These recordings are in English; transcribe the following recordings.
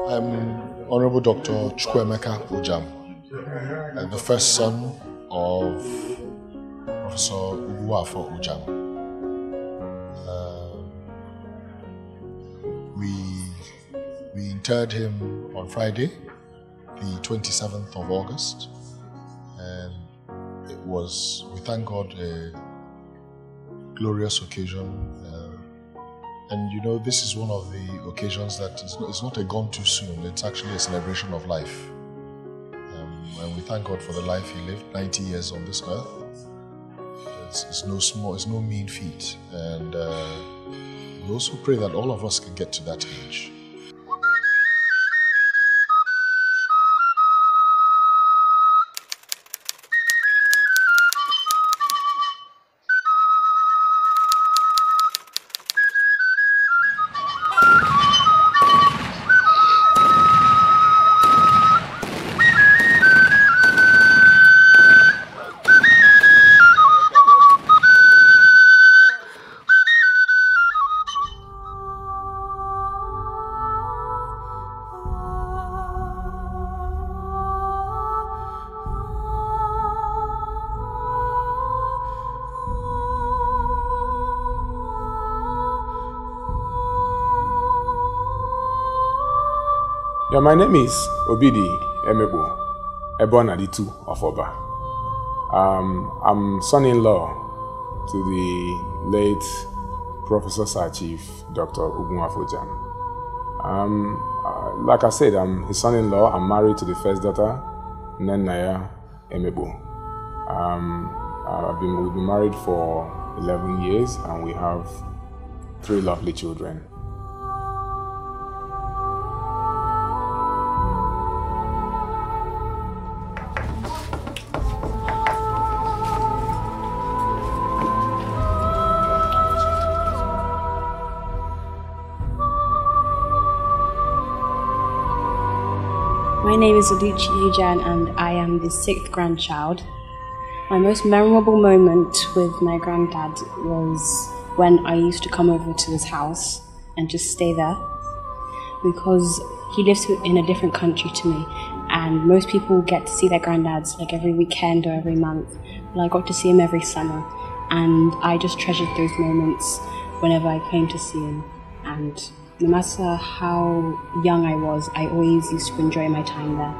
I'm Honorable Dr. Chukwuemeka Ujam, the first son of Professor Ugwuafo Ujam. We interred him on Friday, the 27th of August, and it was, we thank God, a glorious occasion. And you know, this is one of the occasions that it's not a gone too soon, it's actually a celebration of life. And we thank God for the life he lived, 90 years on this earth. It's no mean feat. And we also pray that all of us can get to that age. Yeah, my name is Obidi Emegbo Ebonaditu of Oba. I'm son-in-law to the late Professor Sir Chief Dr. Ugwuafo Ujam. Like I said, I'm his son-in-law. I'm married to the first daughter, Nnenaya Emegbo. We've been married for 11 years and we have 3 lovely children. My name is Oluchi Ejan and I am the 6th grandchild. My most memorable moment with my granddad was when I used to come over to his house and just stay there, because he lives in a different country to me and most people get to see their granddads like every weekend or every month. Well, I got to see him every summer and I just treasured those moments whenever I came to see him. And no matter how young I was, I always used to enjoy my time there.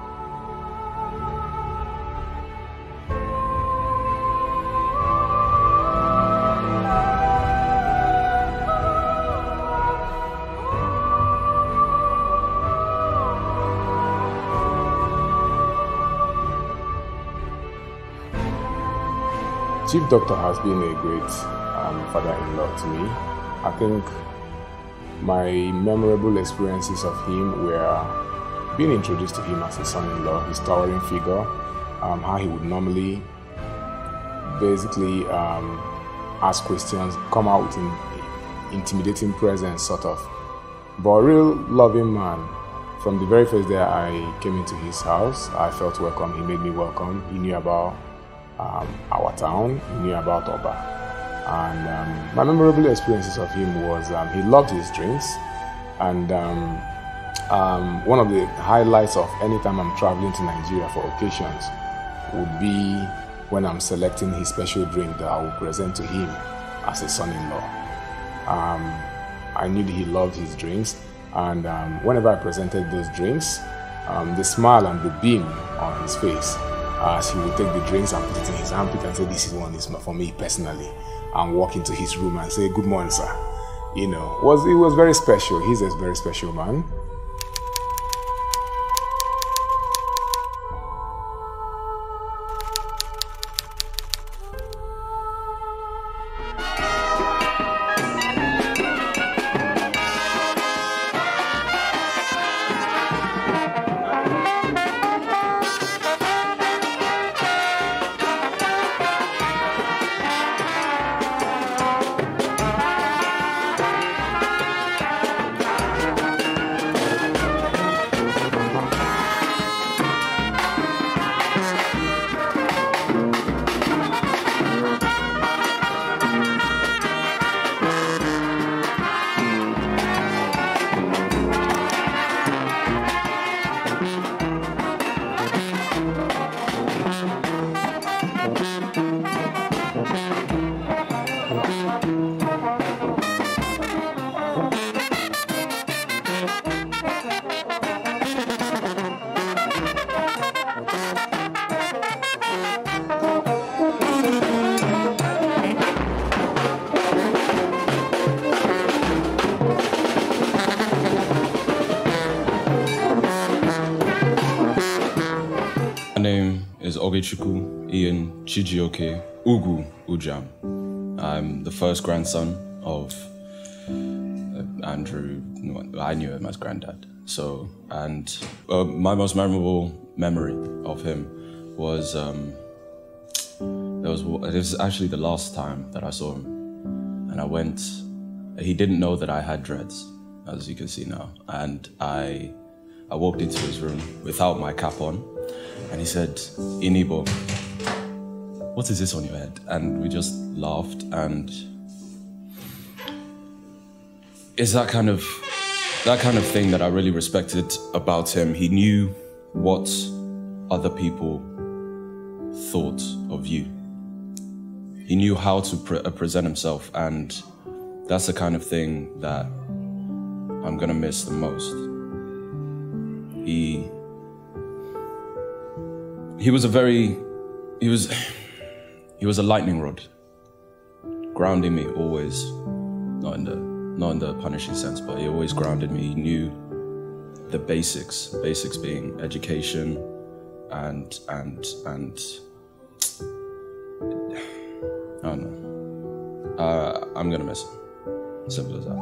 Chief Doctor has been a great father-in-law to me. I think my memorable experiences of him were being introduced to him as a son-in-law, his towering figure, how he would normally basically ask questions, come out with an intimidating presence, sort of. But a real loving man. From the very first day I came into his house, I felt welcome. He made me welcome. He knew about our town, he knew about Oba. And my memorable experiences of him was he loved his drinks, and one of the highlights of any time I'm traveling to Nigeria for occasions would be when I'm selecting his special drink that I will present to him as a son-in-law. I knew that he loved his drinks, and whenever I presented those drinks, the smile and the beam on his face as he would take the drinks and put it in his armpit and say, "This is one is for me personally," and walk into his room and say, "Good morning, sir." You know, it was very special. He's a very special man. Ogechukwu Ian Chijioke Ugu Ujam. I'm the first grandson of Andrew. I knew him as granddad. So, and my most memorable memory of him was it was actually the last time that I saw him, and I went. He didn't know that I had dreads, as you can see now, and I walked into his room without my cap on, and he said, "Inibo, what is this on your head?" And we just laughed, and it's that kind of thing that I really respected about him. He knew what other people thought of you. He knew how to present himself, and that's the kind of thing that I'm gonna miss the most. He was a lightning rod, grounding me always, not in the punishing sense, but he always grounded me. He knew the basics being education and I don't know. I'm gonna miss him. Simple as that.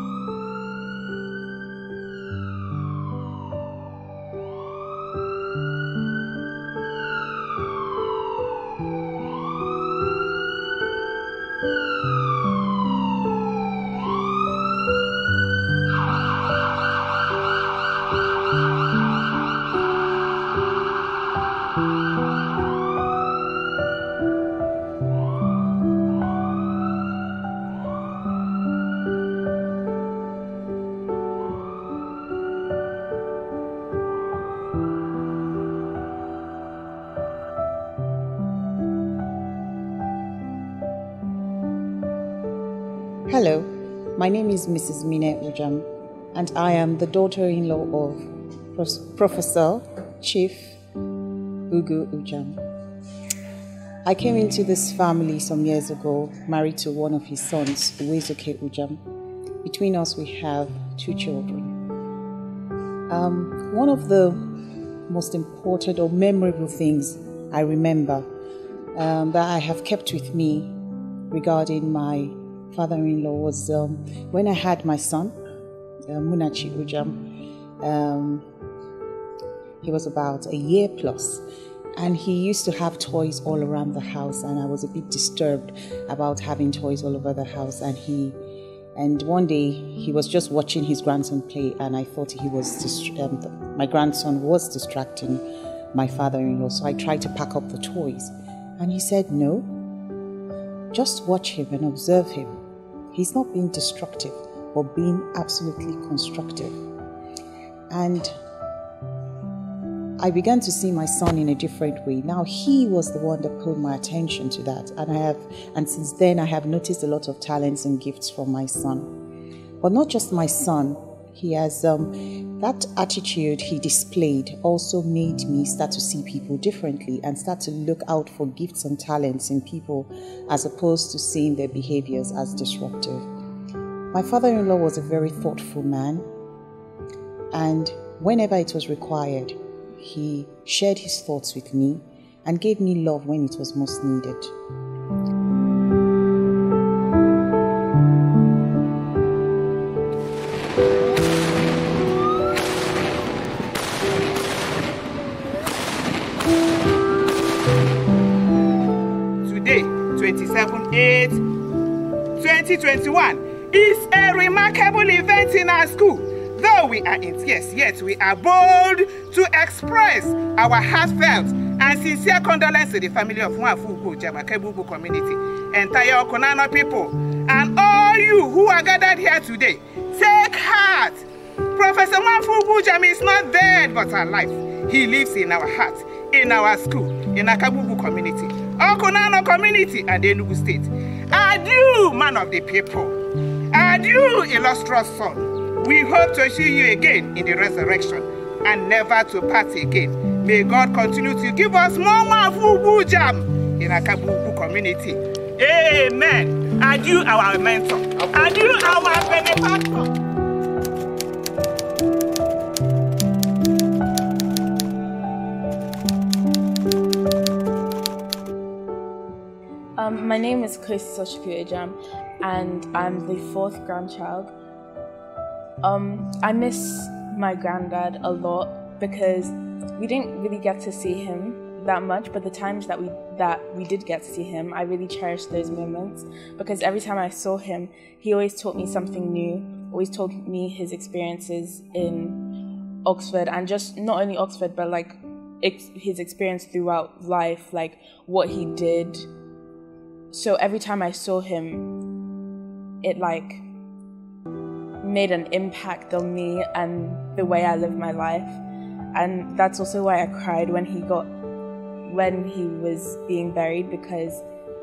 Hello, my name is Mrs. Mine Ujam, and I am the daughter-in-law of Professor Chief Ugu Ujam. I came into this family some years ago, married to one of his sons, Uwezuke Ujam. Between us, we have 2 children. One of the most important or memorable things I remember that I have kept with me regarding my father-in-law was when I had my son, Munachi Ujam. He was about a year plus, and he used to have toys all around the house, and I was a bit disturbed about having toys all over the house. And one day he was just watching his grandson play, and I thought my grandson was distracting my father-in-law. So I tried to pack up the toys, and he said, "No, just watch him and observe him. He's not being destructive, but being absolutely constructive." And I began to see my son in a different way. Now he was the one that pulled my attention to that, and since then I have noticed a lot of talents and gifts from my son. But not just my son. He has that attitude he displayed also made me start to see people differently and start to look out for gifts and talents in people as opposed to seeing their behaviors as disruptive. My father-in-law was a very thoughtful man, and whenever it was required, he shared his thoughts with me and gave me love when it was most needed. Today, 27/8/2021, is a remarkable event in our school. Though we are in tears, yet we are bold to express our heartfelt and sincere condolences to the family of Nwafugu Jamakebubu community, entire Okonano people, and all you who are gathered here today. Take heart. Professor Nwafugu Jam is not dead but alive. He lives in our heart, in our school, in Akabubu community, Okonano community, and Enugu state. Adieu, man of the people. Adieu, illustrious son. We hope to see you again in the resurrection and never to part again. May God continue to give us more Nwafugu Jam in Akabubu community. Amen. Adieu, our mentor. Adieu, our benefactor. Kosi Sochukwu Ejam, and I'm the 4th grandchild. I miss my granddad a lot because we didn't really get to see him that much, but the times that we did get to see him, I really cherished those moments, because every time I saw him, he always taught me something new, always told me his experiences in Oxford, and just not only Oxford, but like his experience throughout life, like what he did. So every time I saw him, it like made an impact on me and the way I live my life. And that's also why I cried when he was being buried, because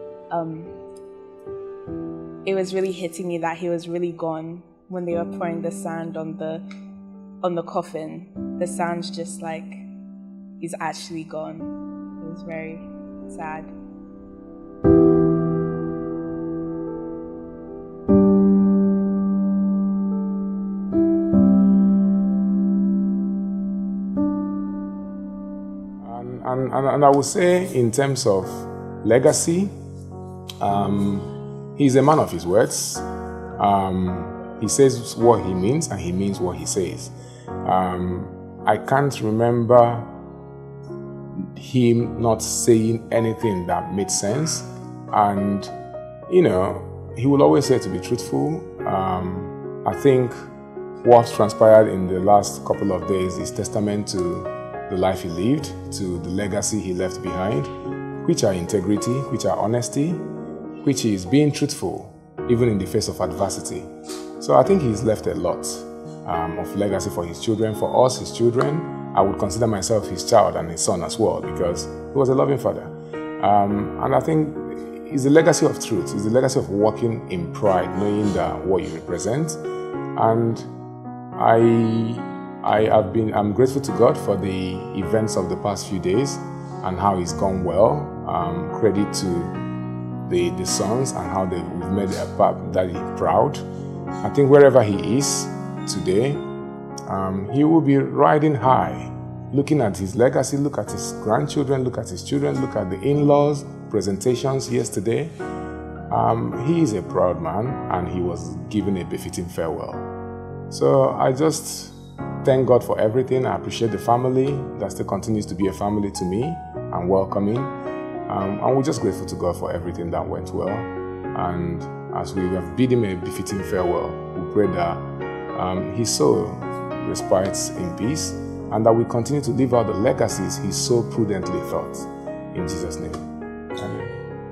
it was really hitting me that he was really gone. When they were pouring the sand on the coffin, the sand's just like, he's actually gone. It was very sad. And I would say, in terms of legacy, he's a man of his words. He says what he means, and he means what he says. I can't remember him not saying anything that made sense. And, you know, he will always say to be truthful. I think what transpired in the last couple of days is testament to the life he lived, to the legacy he left behind, which are integrity, which are honesty, which is being truthful, even in the face of adversity. So I think he's left a lot of legacy for his children, for us, his children. I would consider myself his child and his son as well, because he was a loving father. And I think it's the legacy of truth. It's the legacy of walking in pride, knowing that what you represent. And I'm grateful to God for the events of the past few days and how it's gone well. Credit to the sons and how we've made Daddy proud. I think wherever he is today, he will be riding high, looking at his legacy, look at his grandchildren, look at his children, look at the in-laws, presentations yesterday. He is a proud man, and he was given a befitting farewell. So I just thank God for everything. I appreciate the family that still continues to be a family to me and welcoming. And we're just grateful to God for everything that went well. And as we have bid him a befitting farewell, we pray that his soul respites in peace, and that we continue to live out the legacies he so prudently thought. In Jesus' name, amen.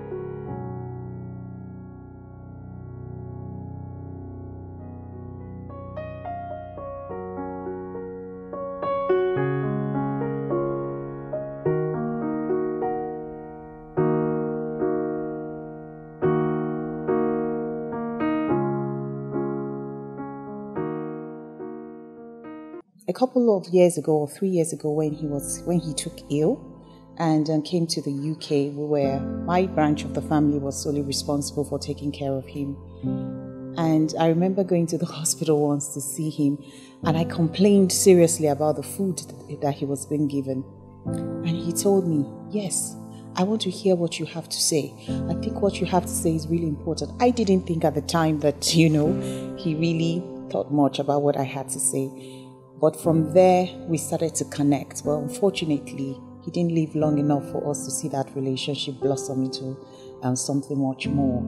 A couple of years ago, or 3 years ago, when he took ill and came to the UK, my branch of the family was solely responsible for taking care of him. And I remember going to the hospital once to see him, and I complained seriously about the food that he was being given. And he told me, "Yes, I want to hear what you have to say. I think what you have to say is really important." I didn't think at the time that, he really thought much about what I had to say. But from there, we started to connect. Well, unfortunately, he didn't live long enough for us to see that relationship blossom into something much more.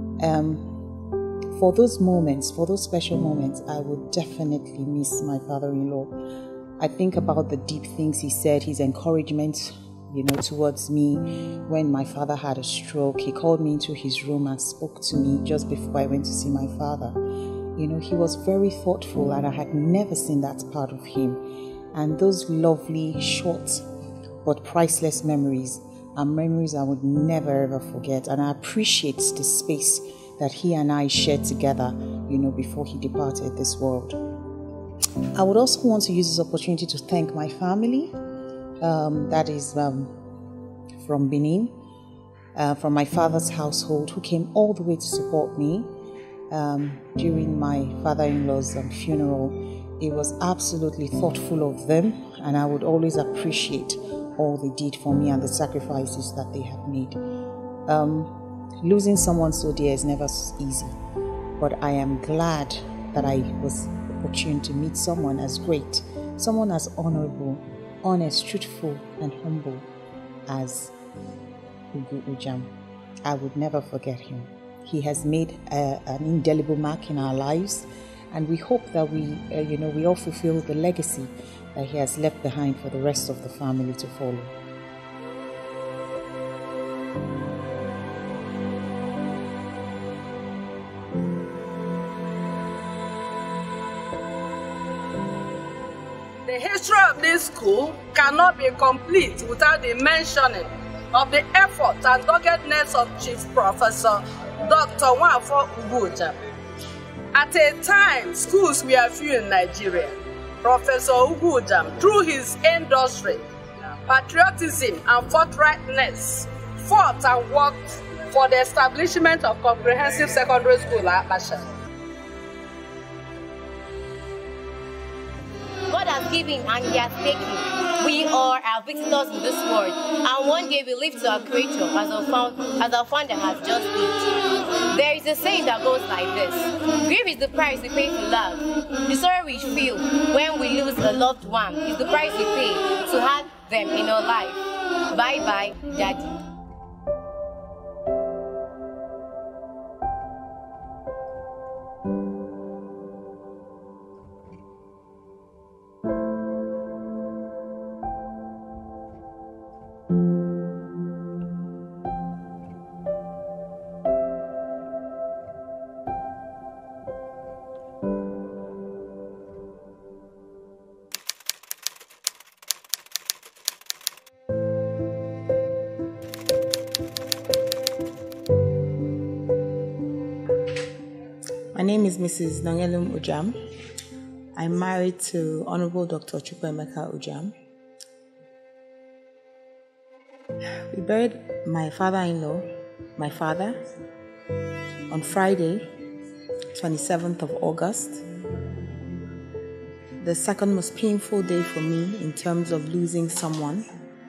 For those moments, for those special moments, I would definitely miss my father-in-law. I think about the deep things he said, his encouragement, towards me. When my father had a stroke, he called me into his room and spoke to me just before I went to see my father. He was very thoughtful, and I had never seen that part of him. And those lovely, short, but priceless memories are memories I would never ever forget. And I appreciate the space that he and I shared together, before he departed this world. I would also want to use this opportunity to thank my family, that is from Benin, from my father's household, who came all the way to support me during my father-in-law's funeral. It was absolutely thoughtful of them, and I would always appreciate all they did for me and the sacrifices that they have made. Losing someone so dear is never easy, but I am glad that I was opportune to meet someone as great, someone as honorable, honest, truthful, and humble as Ugu Ujam. I would never forget him. He has made an indelible mark in our lives, and we hope that we all fulfill the legacy that he has left behind for the rest of the family to follow. The history of this school cannot be complete without the mentioning of the effort and doggedness of Chief Professor Dr. Nwafor Ugu Ujam. At a time, schools were few in Nigeria. Professor Ugu Ujam, through his industry, patriotism, and forthrightness, fought and worked for the establishment of comprehensive secondary school at Basha. God has given and He has taken. We are our visitors in this world, and one day we live to our Creator as our founder has just did. There is a saying that goes like this: grief is the price we pay for love. The sorrow we feel when we lose a loved one is the price we pay to have them in our life. Bye bye, Daddy. My name is Mrs. Nongelum Ujam. I'm married to Honorable Dr. Chukwuemeka Ujam. We buried my father-in-law, my father, on Friday, 27th of August. The second most painful day for me in terms of losing someone.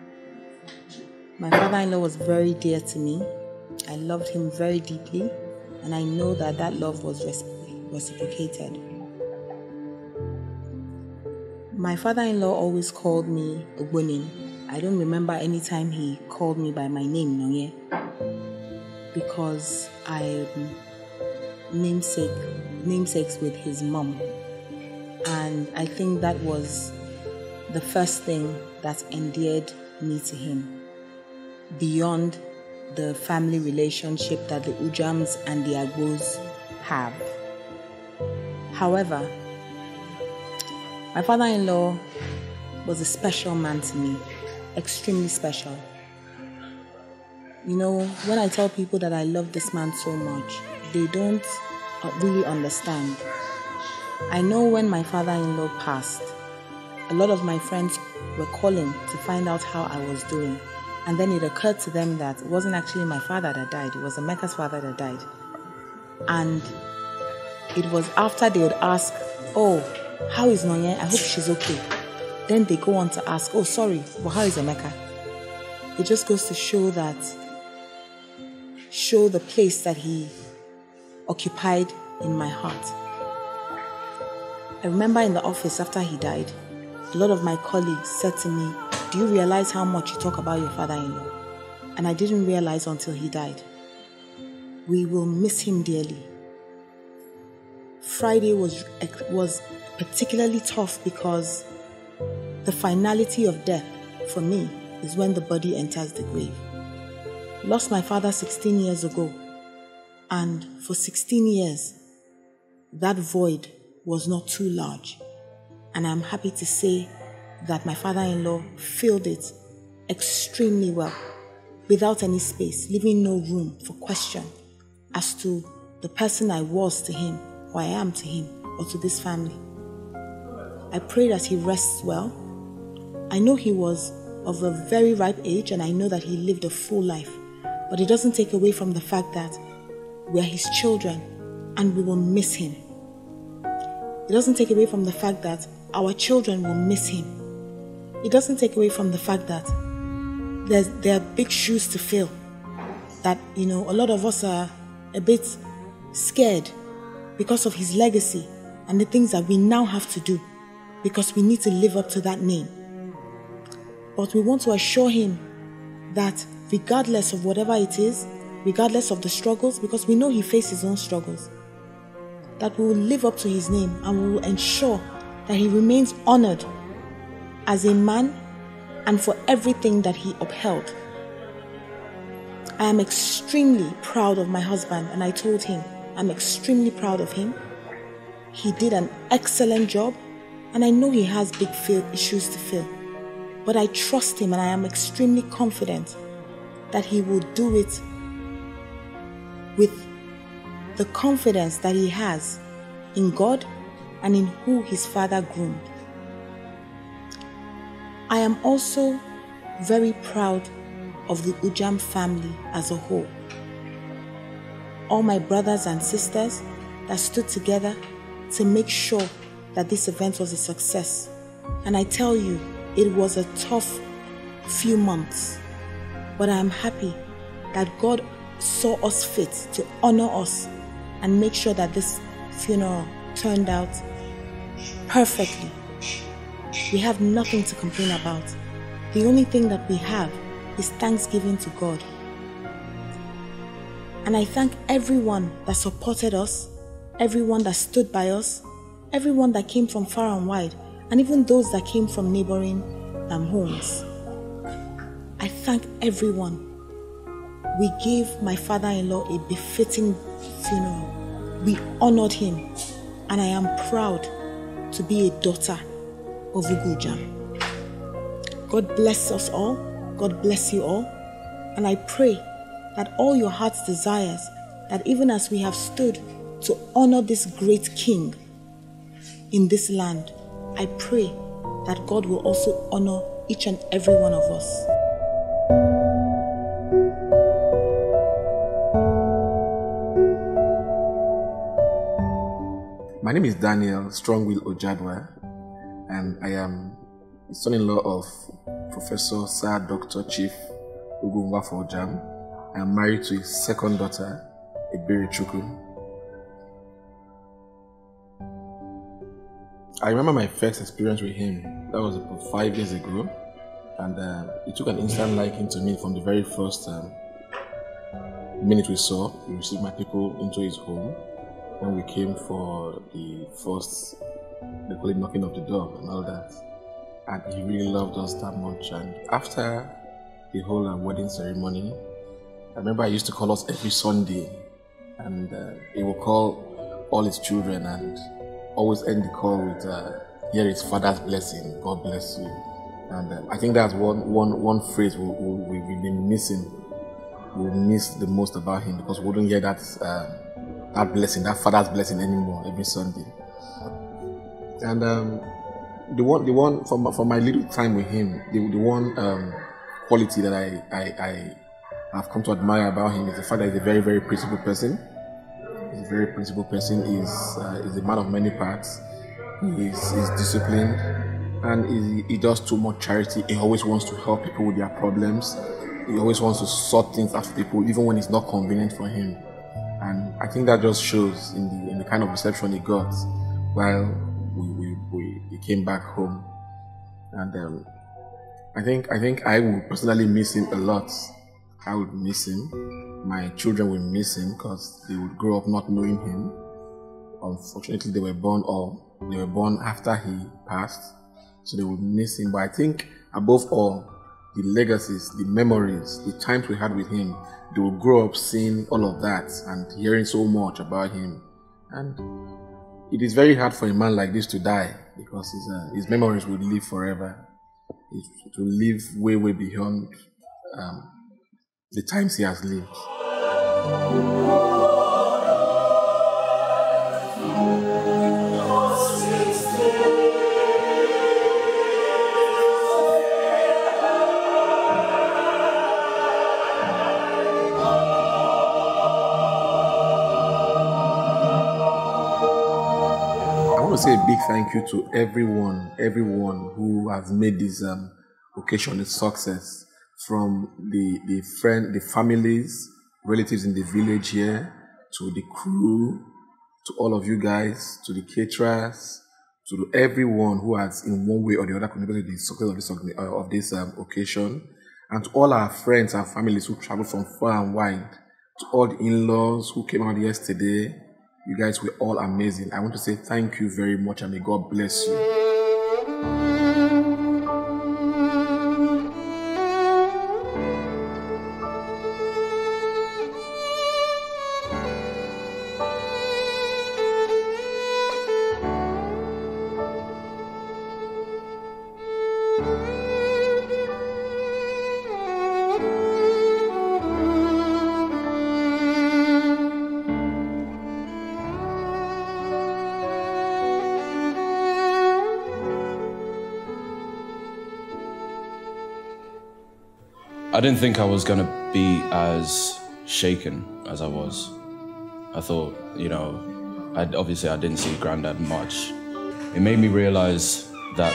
My father-in-law was very dear to me. I loved him very deeply, and I know that that love was reciprocated. My father-in-law always called me Ogbonin. I don't remember any time he called me by my name, Nonye, because I'm namesakes with his mom. And I think that was the first thing that endeared me to him, beyond the family relationship that the Ujams and the Agbos have. However, my father-in-law was a special man to me, extremely special. You know, when I tell people that I love this man so much, they don't really understand. I know when my father-in-law passed, a lot of my friends were calling to find out how I was doing. And then it occurred to them that it wasn't actually my father that died, it was Emeka's father that died. And it was after they would ask, oh, how is Nonye? I hope she's okay. Then they go on to ask, oh, sorry, but how is Emeka? It just goes to show the place that he occupied in my heart. I remember in the office after he died, a lot of my colleagues said to me, do you realize how much you talk about your father-in-law? And I didn't realize until he died. We will miss him dearly. Friday was particularly tough because the finality of death for me is when the body enters the grave. Lost my father 16 years ago, and for 16 years, that void was not too large. And I'm happy to say that my father-in-law filled it extremely well, without any space, leaving no room for question as to the person I was to him, or I am to him, or to this family. I pray that he rests well. I know he was of a very ripe age, and I know that he lived a full life, but it doesn't take away from the fact that we are his children and we will miss him. It doesn't take away from the fact that our children will miss him. It doesn't take away from the fact that there are big shoes to fill. that, a lot of us are a bit scared because of his legacy and the things that we now have to do because we need to live up to that name. But we want to assure him that regardless of whatever it is, regardless of the struggles, because we know he faced his own struggles, that we will live up to his name and we will ensure that he remains honored as a man and for everything that he upheld. I am extremely proud of my husband, and I told him I'm extremely proud of him. He did an excellent job, and I know he has big issues to fill. But I trust him, and I am extremely confident that he will do it with the confidence that he has in God and in who his father groomed. I am also very proud of the Ujam family as a whole. All my brothers and sisters that stood together to make sure that this event was a success. And I tell you, it was a tough few months, but I am happy that God saw us fit to honor us and make sure that this funeral turned out perfectly. We have nothing to complain about. The only thing that we have is thanksgiving to God. And I thank everyone that supported us, everyone that stood by us, everyone that came from far and wide, and even those that came from neighboring homes. I thank everyone. We gave my father-in-law a befitting funeral. We honored him, and I am proud to be a daughter of Ugujam. God bless us all. God bless you all. And I pray that all your heart's desires, that even as we have stood to honor this great king in this land, I pray that God will also honor each and every one of us. My name is Daniel Strongwill Ojadwa, and I am the son-in-law of Professor Sir Dr. Chief Ugunwafo Ojam. I am married to his second daughter, Ebere Chukwu. I remember my first experience with him. That was about 5 years ago, and he took an instant liking to me from the very first minute we saw. He received my people into his home when we came for the first, they call it knocking of the door and all that. And he really loved us that much. And after the whole wedding ceremony, I remember he used to call us every Sunday, and he would call all his children and always end the call with, here is Father's blessing, God bless you. And I think that's one phrase we've been missing. We'll miss the most about him, because we wouldn't hear that blessing, that Father's blessing anymore every Sunday. And the one from my little time with him, the one quality that I have come to admire about him is the fact that he's a very, very principled person. He's a very principled person. He's a man of many parts. He's disciplined, and he does too much charity. He always wants to help people with their problems. He always wants to sort things out for people, even when it's not convenient for him. And I think that just shows in the kind of reception he got while he came back home. And I think I would personally miss him a lot. I would miss him. My children will miss him because they would grow up not knowing him. Unfortunately, they were born after he passed, so they would miss him. But I think above all, the legacies, the memories, the times we had with him, they will grow up seeing all of that and hearing so much about him. And it is very hard for a man like this to die, because his memories will live forever. It will live way, way beyond the times he has lived. I want to say a big thank you to everyone who has made this occasion a success. From the families, relatives in the village here, to the crew, to all of you guys, to the caterers, to everyone who has in one way or the other contributed to the success of this occasion, and to all our friends and families who traveled from far and wide, to all the in-laws who came out yesterday. You guys were all amazing. I want to say thank you very much, and may God bless you. I didn't think I was gonna be as shaken as I was. I thought, I didn't see Granddad much. It made me realize that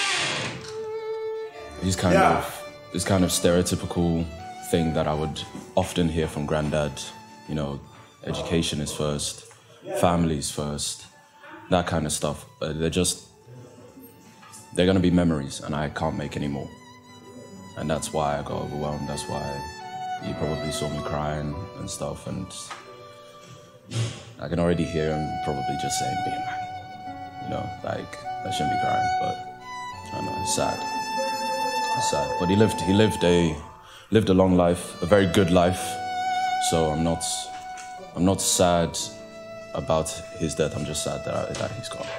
he's kind of this kind of stereotypical thing that I would often hear from Granddad. Education is first, families first, that kind of stuff. They're gonna be memories, and I can't make any more. And that's why I got overwhelmed. That's why you probably saw me crying and stuff. And I can already hear him probably just saying, "Be a man." I shouldn't be crying, but I know it's sad. It's sad. But he lived a long life, a very good life. So I'm not sad about his death. I'm just sad that he's gone.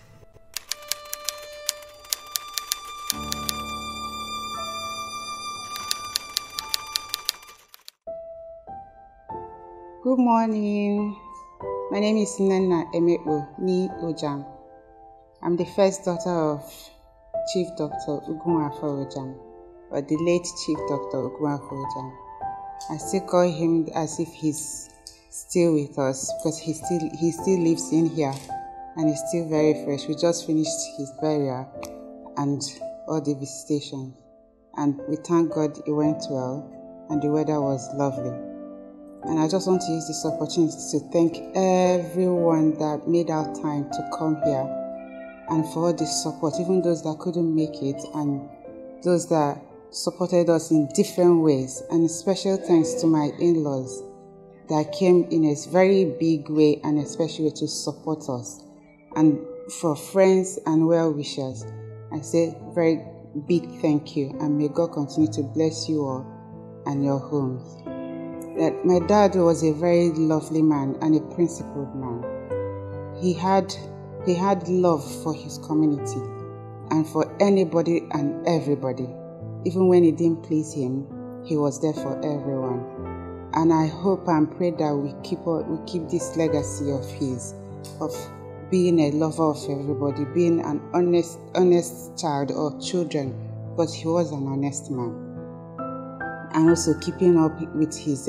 Good morning. My name is Nana Emekbo Ni Ojam. I'm the first daughter of Chief Dr. Ugunwafo Ojam, or the late Chief Dr. Ugunwafo Ojam. I still call him as if he's still with us, because he still lives in here and he's still very fresh. We just finished his burial and all the visitation, and we thank God it went well and the weather was lovely. And I just want to use this opportunity to thank everyone that made our time to come here, and for all the support, even those that couldn't make it and those that supported us in different ways. And a special thanks to my in-laws that came in a very big way and a special way to support us. And for friends and well-wishers, I say very big thank you, and may God continue to bless you all and your homes. That my dad was a very lovely man and a principled man. He had love for his community and for anybody and everybody. Even when it didn't please him, he was there for everyone. And I hope and pray that we keep this legacy of his, of being a lover of everybody, being an honest child or children, but he was an honest man. And also keeping up with his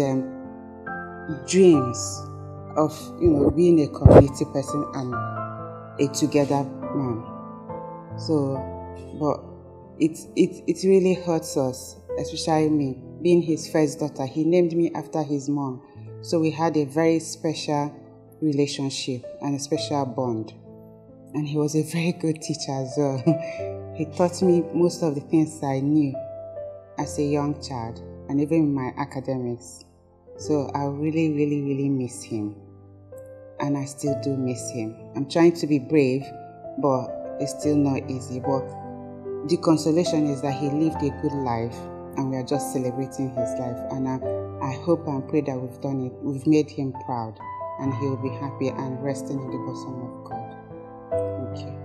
dreams of being a community person and a together man. So, but it really hurts us, especially me, being his first daughter. He named me after his mom, so we had a very special relationship and a special bond. And he was a very good teacher as well. He taught me most of the things I knew as a young child, and even in my academics. So I really, really, really miss him. And I still do miss him. I'm trying to be brave, but it's still not easy. But the consolation is that he lived a good life, and we are just celebrating his life. And I hope and pray that we've done it. We've made him proud, and he will be happy and resting in the bosom of God. Thank you.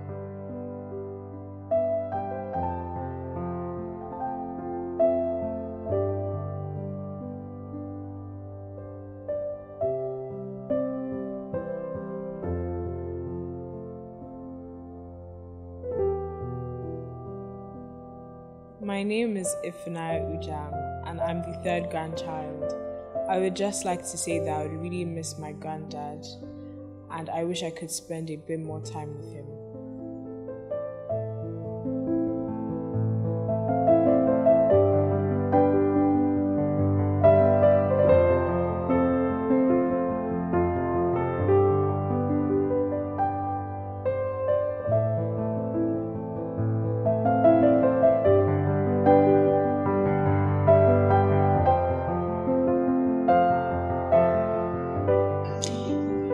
My name is Ifunai Ujam, and I'm the third grandchild. I would just like to say that I would really miss my granddad, and I wish I could spend a bit more time with him.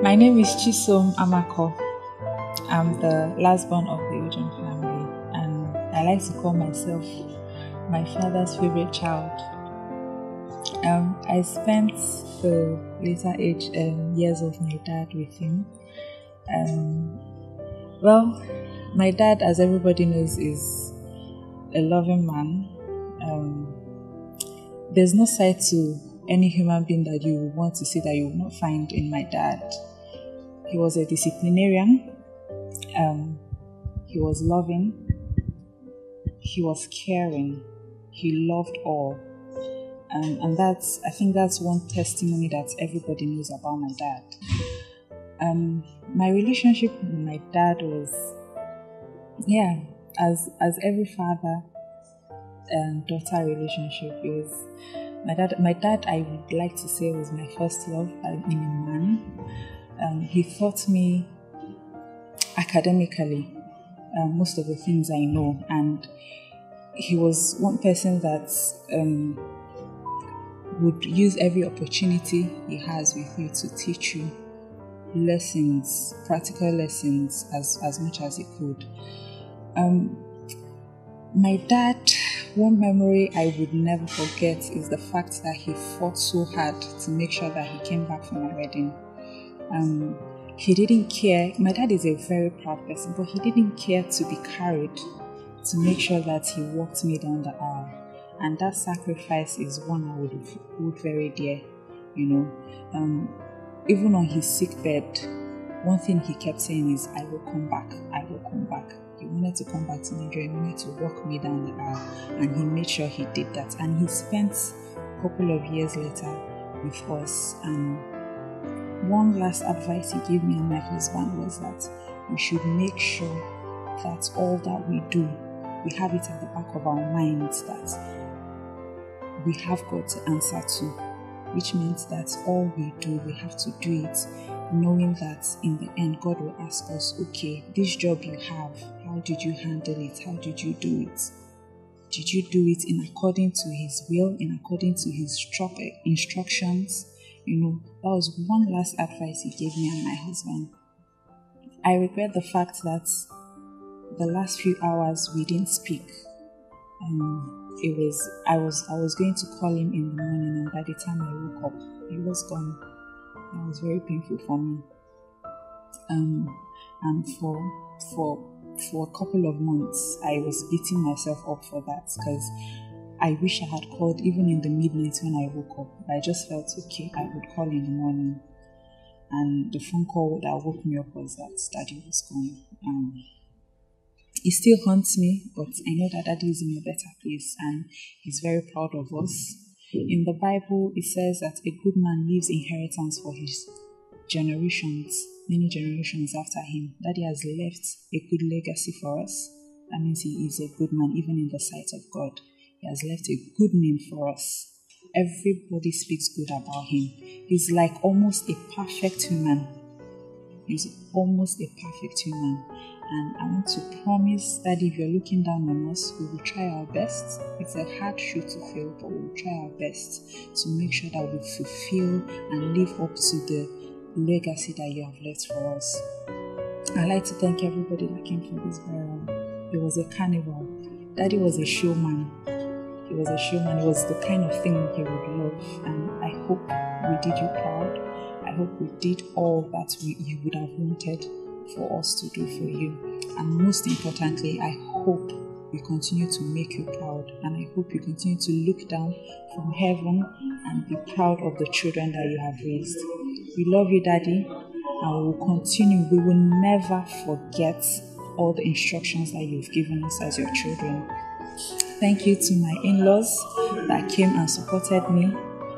My name is Chisom Amako. I'm the last born of the Ujam family, and I like to call myself my father's favorite child. I spent the later years of my dad with him. Well, my dad, as everybody knows, is a loving man. There's no side to any human being that you want to see that you will not find in my dad. He was a disciplinarian. He was loving. He was caring. He loved all. And I think that's one testimony that everybody knows about my dad. My relationship with my dad was, as every father and daughter relationship, it was my dad, I would like to say, was my first love in a man. He taught me academically most of the things I know, and he was one person that would use every opportunity he has with you to teach you lessons, practical lessons, as much as he could. My dad, one memory I would never forget is the fact that he fought so hard to make sure that he came back for my wedding. He didn't care. My dad is a very proud person, but he didn't care to be carried to make sure that he walked me down the aisle. And that sacrifice is one I would hold very dear, Even on his sick bed, one thing he kept saying is, I will come back, I will come back. He wanted to come back to Nigeria, he wanted to walk me down the aisle, and he made sure he did that. And he spent a couple of years later with us, and one last advice he gave me and my husband was that we should make sure that all that we do, we have it at the back of our minds that we have God to answer to, which means that all we do, we have to do it knowing that in the end God will ask us, okay, this job you have, how did you handle it? How did you do it? Did you do it in according to his will, in according to his instructions? That was one last advice he gave me and my husband. I regret the fact that the last few hours we didn't speak. I was going to call him in the morning, and by the time I woke up, he was gone. That was very painful for me. And for a couple of months, I was beating myself up for that, because I wish I had called even in the midnight when I woke up. But I just felt okay, I would call in the morning. And the phone call that woke me up was that Daddy was gone. It still haunts me, but I know that Daddy is in a better place and he's very proud of us. In the Bible, it says that a good man leaves inheritance for his generations, many generations after him. Daddy has left a good legacy for us. That means he is a good man, even in the sight of God. He has left a good name for us. Everybody speaks good about him. He's like almost a perfect human. He's almost a perfect human. And I want to promise that if you're looking down on us, we will try our best. It's a hard shoe to fill, but we will try our best to make sure that we fulfill and live up to the legacy that you have left for us. I'd like to thank everybody that came for this burial. It was a carnival. Daddy was a showman. He was a showman. It was the kind of thing he would love. And I hope we did you proud. I hope we did all that you would have wanted for us to do for you. And most importantly, I hope we continue to make you proud, and I hope you continue to look down from heaven and be proud of the children that you have raised. We love you, Daddy, and we will continue. We will never forget all the instructions that you've given us as your children. Thank you to my in-laws that came and supported me.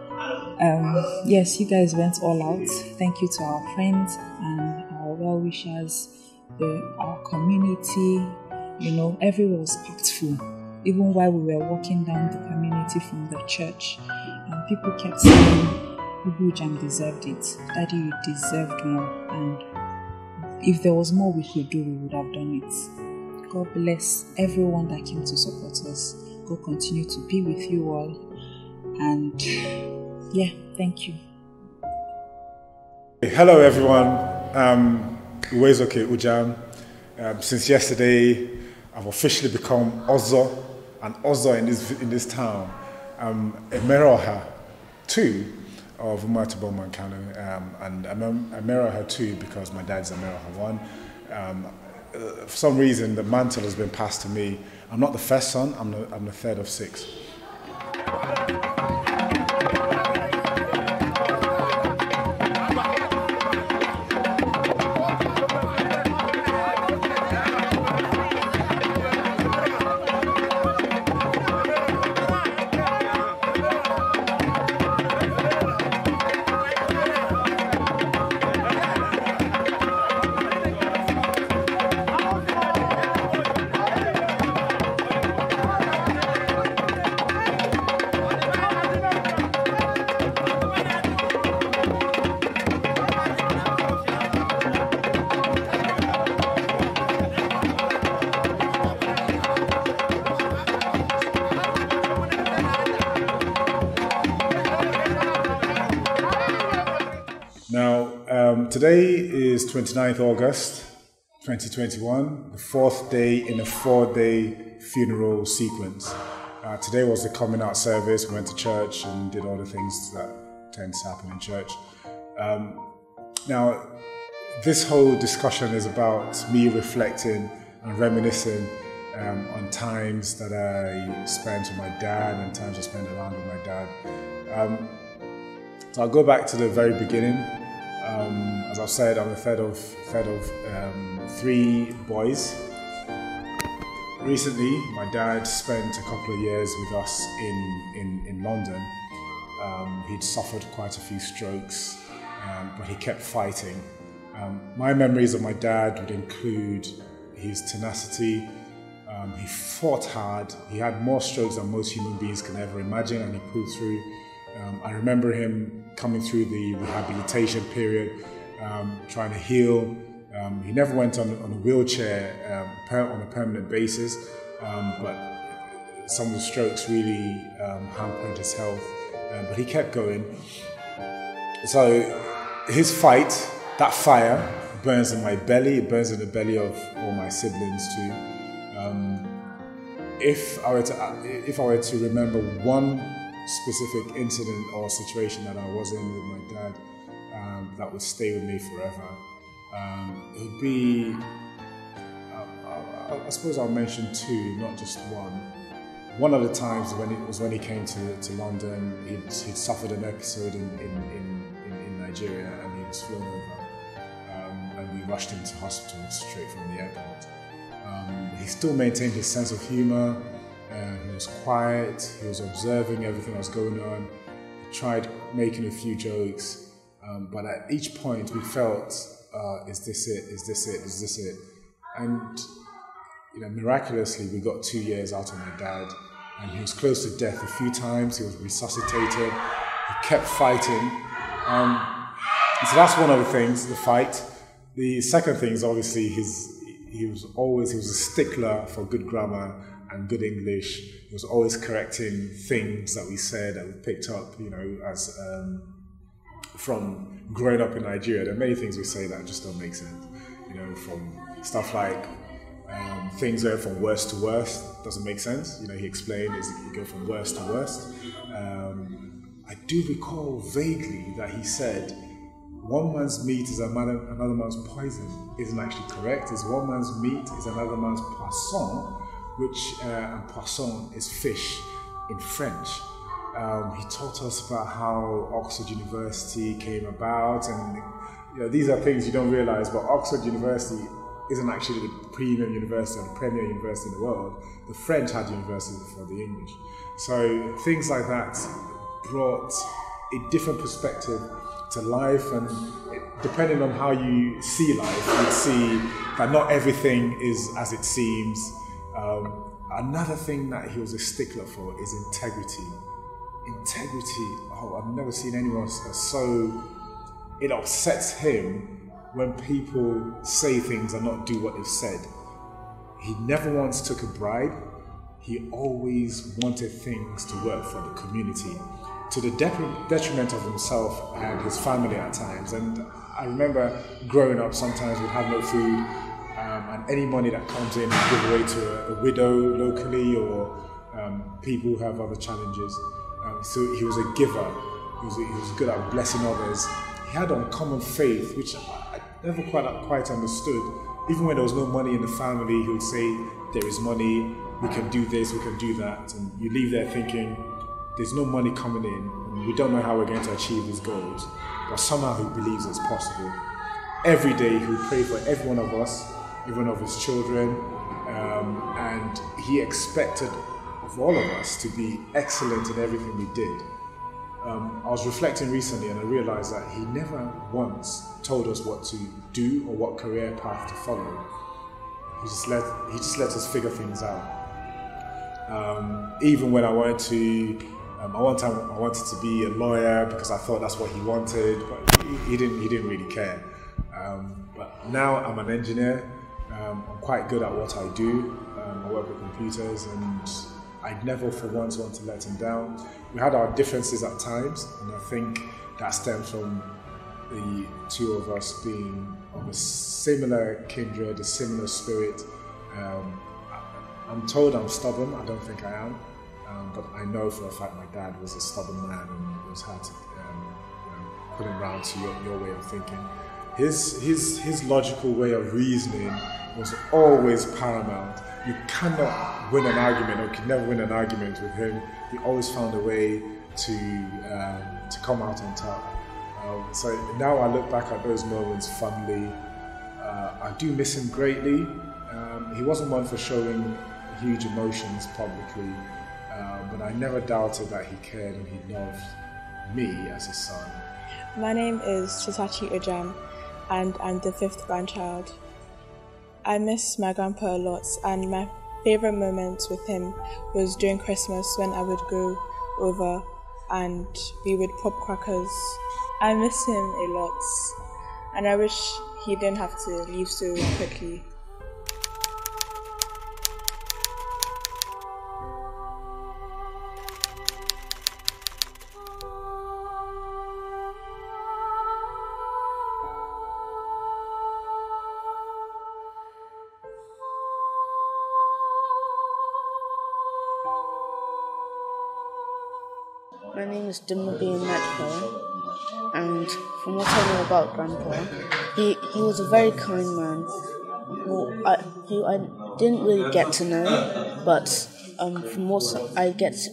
Yes, you guys went all out. Thank you to our friends and our well-wishers, our community. Everywhere was packed full. Even while we were walking down the community from the church, and people kept saying, Ujam deserved it. Daddy, you deserved more. And if there was more we could do, we would have done it. God bless everyone that came to support us. God continue to be with you all. And thank you. Hello everyone, Uwezoke Ujam. Since yesterday, I've officially become Ozo, an Ozo in this town. I'm Emeroha 2 of Umatubo Mankano, and I'm Emeroha 2 because my dad's Emeroha 1. For some reason, the mantle has been passed to me. I'm not the first son, I'm the third of 6. Today is 29th August 2021, the 4th day in a 4-day funeral sequence. Today was the coming out service. We went to church and did all the things that tend to happen in church. Now, this whole discussion is about me reflecting and reminiscing on times that I spent with my dad and times I spent around with my dad. So I'll go back to the very beginning. As I've said, I'm the third of 3 boys. Recently, my dad spent a couple of years with us in London. He'd suffered quite a few strokes, but he kept fighting. My memories of my dad would include his tenacity. He fought hard. He had more strokes than most human beings can ever imagine, and he pulled through. I remember him coming through the rehabilitation period, trying to heal. He never went on a wheelchair on a permanent basis, but some of the strokes really hampered his health, but he kept going. So his fight, that fire, burns in my belly, it burns in the belly of all my siblings too. If I were to remember one specific incident or situation that I was in with my dad that would stay with me forever, it would be, I suppose I'll mention 2, not just one. One of the times when he came to London, he'd suffered an episode in Nigeria and he was flown over, and we rushed him to hospital straight from the airport. He still maintained his sense of humor. He was quiet, he was observing everything that was going on. He tried making a few jokes, but at each point we felt, is this it, is this it, is this it? And miraculously we got 2 years out of my dad, and he was close to death a few times. He was resuscitated, he kept fighting. So that's one of the things, the fight. The second thing is obviously he was a stickler for good grammar and good English. He was always correcting things that we said that we picked up, as from growing up in Nigeria. There are many things we say that just don't make sense. From stuff like things going from worst to worst doesn't make sense. He explained you go from worst to worst. I do recall vaguely that he said, one man's meat is another man's poison. Isn't actually correct. It's one man's meat is another man's poisson, which poisson is fish in French. He taught us about how Oxford University came about, and these are things you don't realize, but Oxford University isn't actually the premium university or the premier university in the world. The French had universities before the English. So things like that brought a different perspective to life, and depending on how you see life, you'd see that not everything is as it seems. Another thing that he was a stickler for is integrity. I've never seen anyone so, it upsets him when people say things and not do what they've said. He never once took a bribe. He always wanted things to work for the community, to the detriment of himself and his family at times. And I remember growing up, sometimes we'd have no food, and any money that comes in we give away to a widow locally or people who have other challenges. So he was a giver. He was good at blessing others. He had uncommon faith, which I never quite understood. Even when there was no money in the family, he would say, there is money, we can do this, we can do that. And you leave there thinking, there's no money coming in, and we don't know how we're going to achieve these goals. But somehow he believes it's possible. Every day he would pray for every one of us, every one of his children, and he expected of all of us to be excellent in everything we did. I was reflecting recently and I realized that he never once told us what to do or what career path to follow. He just let us figure things out. Even when I wanted to, one time I wanted to be a lawyer because I thought that's what he wanted, but he didn't really care. But now I'm an engineer. I'm quite good at what I do. I work with computers, and I never for once want to let him down. We had our differences at times, and I think that stems from the two of us being of a similar kindred, a similar spirit. I'm told I'm stubborn. I don't think I am, but I know for a fact my dad was a stubborn man, and it was hard to put him round to your way of thinking. His logical way of reasoning was always paramount. You cannot win an argument, or could never win an argument with him. He always found a way to come out on top. So now I look back at those moments fondly. I do miss him greatly. He wasn't one for showing huge emotions publicly, but I never doubted that he cared and he loved me as his son. My name is Chitachi Ujam, and I'm the 5th grandchild. I miss my grandpa a lot, and my favorite moments with him was during Christmas when I would go over and we would pop crackers. I miss him a lot, and I wish he didn't have to leave so quickly. My name is Dimabi Natpo, and from what I know about Grandpa, he was a very kind man who I didn't really get to know, but from what I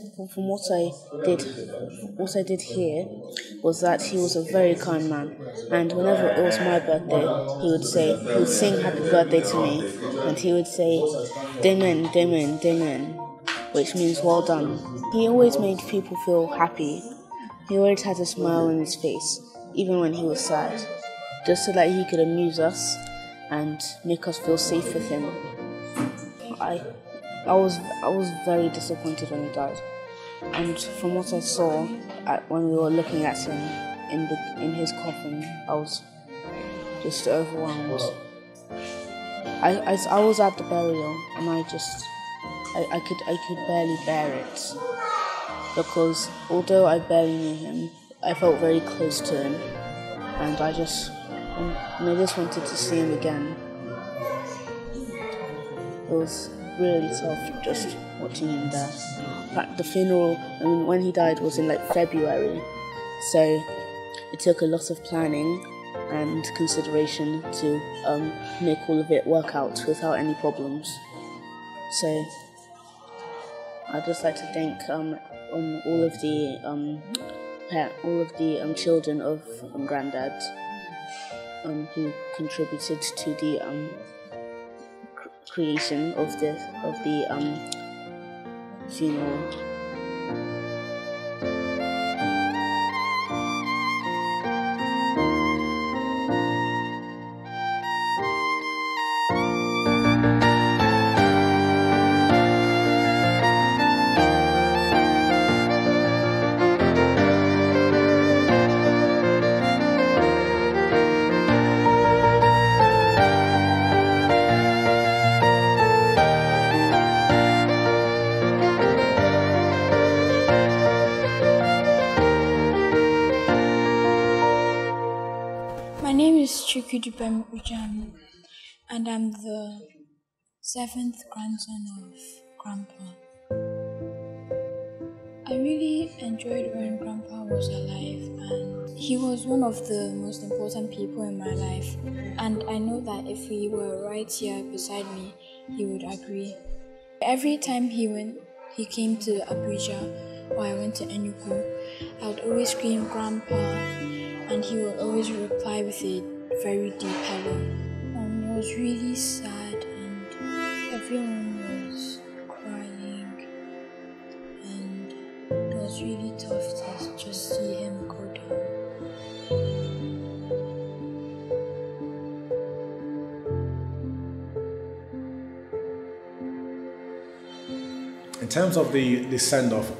did hear was that he was a very kind man, and whenever it was my birthday, he would sing happy birthday to me, and he would say, Demen, Demen, Demen, which means well done. He always made people feel happy. He always had a smile on his face, even when he was sad, just so that he could amuse us and make us feel safe with him. I was very disappointed when he died, and from what I saw when we were looking at him in his coffin, I was just overwhelmed. I was at the burial, and I could barely bear it, because although I barely knew him, I felt very close to him, and I just wanted to see him again. It was really tough just watching him there. In fact, the funeral, when he died, was in February, so it took a lot of planning and consideration to make all of it work out without any problems. So I'd just like to thank all of the children of Granddad who contributed to the creation of the funeral. Chukudubem Ujam, and I'm the 7th grandson of Grandpa. I really enjoyed when Grandpa was alive, and he was one of the most important people in my life. And I know that if he were right here beside me, he would agree. Every time he came to Abuja or I went to Enugu, I would always scream Grandpa, and he would always reply with a very deep hello. It was really sad, and everyone was crying, and it was really tough to just see him go down. In terms of the send-off,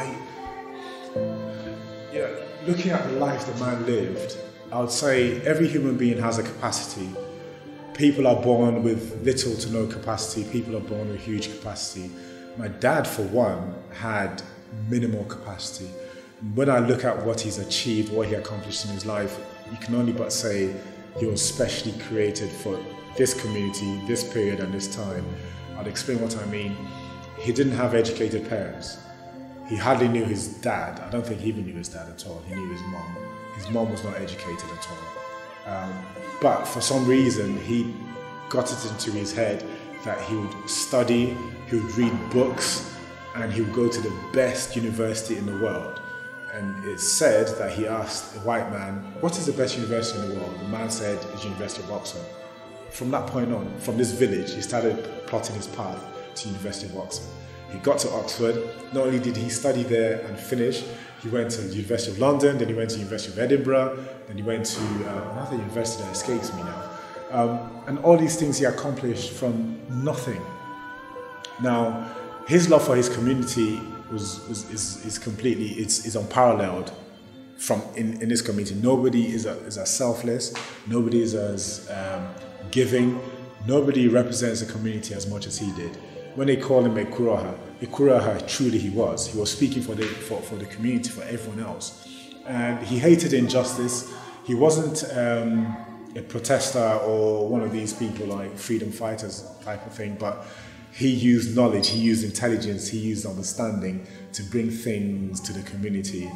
looking at the life the man lived, I would say every human being has a capacity. People are born with little to no capacity. People are born with huge capacity. My dad, for one, had minimal capacity. When I look at what he's achieved, what he accomplished in his life, you can only but say he was specially created for this community, this period and this time. I'll explain what I mean. He didn't have educated parents. He hardly knew his dad. I don't think he even knew his dad at all. He knew his mom. His mom was not educated at all. But for some reason, he got it into his head that he would study, he would read books, and he would go to the best university in the world. And it's said that he asked a white man, what is the best university in the world? The man said, it's University of Oxford. From that point on, from this village, he started plotting his path to University of Oxford. He got to Oxford. Not only did he study there and finish, he went to the University of London, then he went to the University of Edinburgh, then he went to another university that escapes me now. And all these things he accomplished from nothing. Now, his love for his community is completely, it's unparalleled in this community. Nobody is as selfless, nobody is as giving, nobody represents the community as much as he did. When they call him a Kuraha, truly he was. He was speaking for the community, for everyone else. And he hated injustice. He wasn't a protester or one of these people like freedom fighters type of thing, but he used knowledge, he used intelligence, he used understanding to bring things to the community.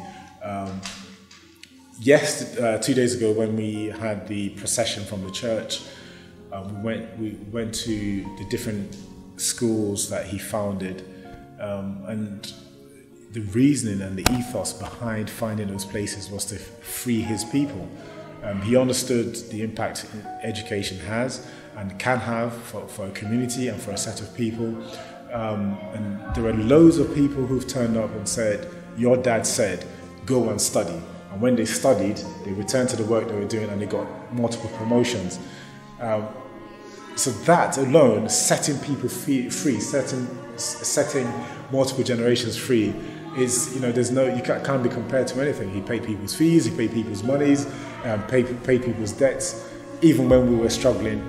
2 days ago when we had the procession from the church, we went to the different schools that he founded, and the reasoning and the ethos behind finding those places was to free his people. He understood the impact education has and can have for a community and for a set of people. And there are loads of people who've turned up and said, your dad said, go and study. And when they studied, they returned to the work they were doing and they got multiple promotions. So that alone, setting people free, setting multiple generations free, is, you can't be compared to anything. He paid people's fees, he paid people's monies, paid people's debts, even when we were struggling.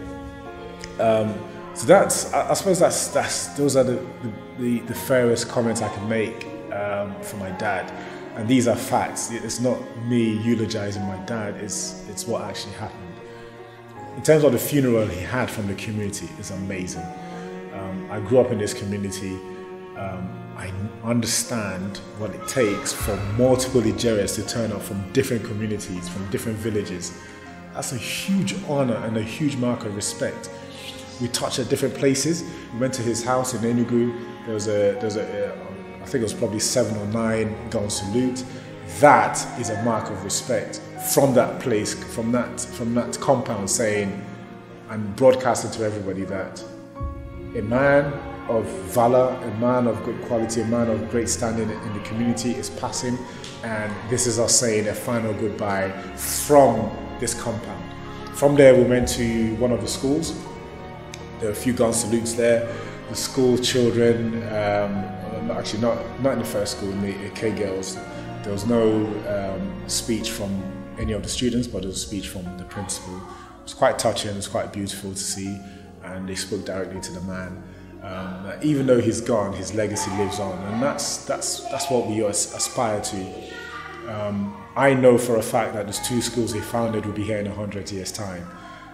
So I suppose those are the fairest comments I can make for my dad. And these are facts. It's not me eulogizing my dad, it's what actually happened. In terms of the funeral he had from the community, it's amazing. I grew up in this community. I understand what it takes for multiple Nigerians to turn up from different communities, from different villages. That's a huge honor and a huge mark of respect. We touched at different places. We went to his house in Enugu. There was I think it was probably 7 or 9 gun salute. That is a mark of respect from that place, from that compound, saying and broadcasting to everybody that a man of valor, a man of good quality, a man of great standing in the community is passing, and this is us saying a final goodbye from this compound. From there we went to one of the schools. There were a few gun salutes there. The school children, actually not in the first school, in the K Girls, there was no speech from any of the students, but there was a speech from the principal. It was quite touching, it was quite beautiful to see, and they spoke directly to the man. Even though he's gone, his legacy lives on, and that's what we aspire to. I know for a fact that those 2 schools he founded will be here in 100 years' time.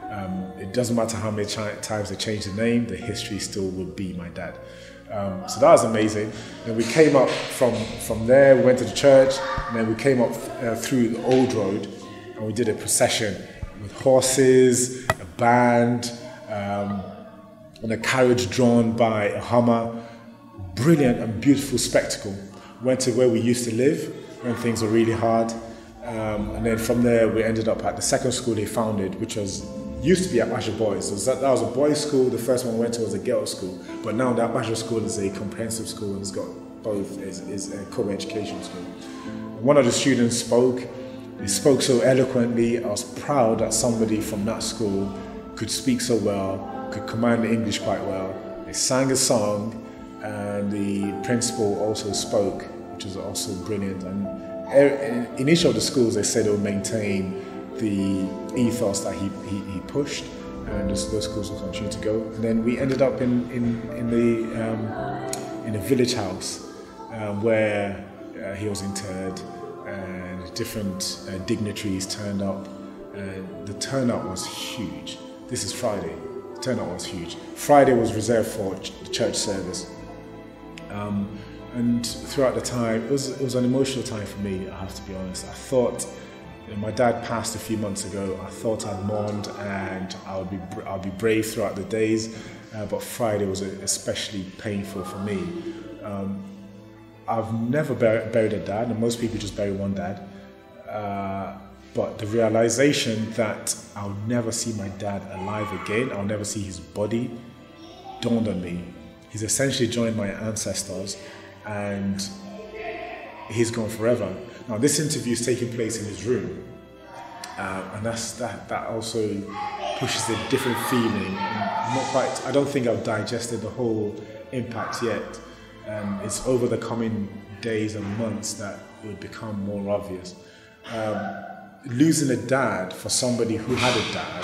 It doesn't matter how many times they change the name, the history still would be my dad. So that was amazing. Then we came up from there, we went to the church, and then we came up through the old road, and we did a procession with horses, a band, and a carriage drawn by a Hummer. Brilliant and beautiful spectacle. Went to where we used to live when things were really hard. And then from there, we ended up at the second school they founded, which used to be at Basha Boys. So that was a boys' school. The first one we went to was a girls' school. But now that Basha school is a comprehensive school and it's got both, is a co-education school. One of the students spoke. He spoke so eloquently. I was proud that somebody from that school could speak so well, could command the English quite well. They sang a song, and the principal also spoke, which was also brilliant. And in each of the schools, they said they would maintain the ethos that he pushed, and those schools will continue to go. And then we ended up in a village house where he was interred, and different dignitaries turned up. The turnout was huge. This is Friday. The turnout was huge. Friday was reserved for the church service. And throughout the time, it was an emotional time for me, I have to be honest. I thought, my dad passed a few months ago. I thought I'd mourned and I'll be brave throughout the days, but Friday was especially painful for me. I've never buried a dad, and most people just bury one dad. But the realization that I'll never see my dad alive again, I'll never see his body, dawned on me. He's essentially joined my ancestors, and he's gone forever. Now, this interview is taking place in his room, and that also pushes a different feeling. I don't think I've digested the whole impact yet. It's over the coming days and months that it will become more obvious. Losing a dad for somebody who had a dad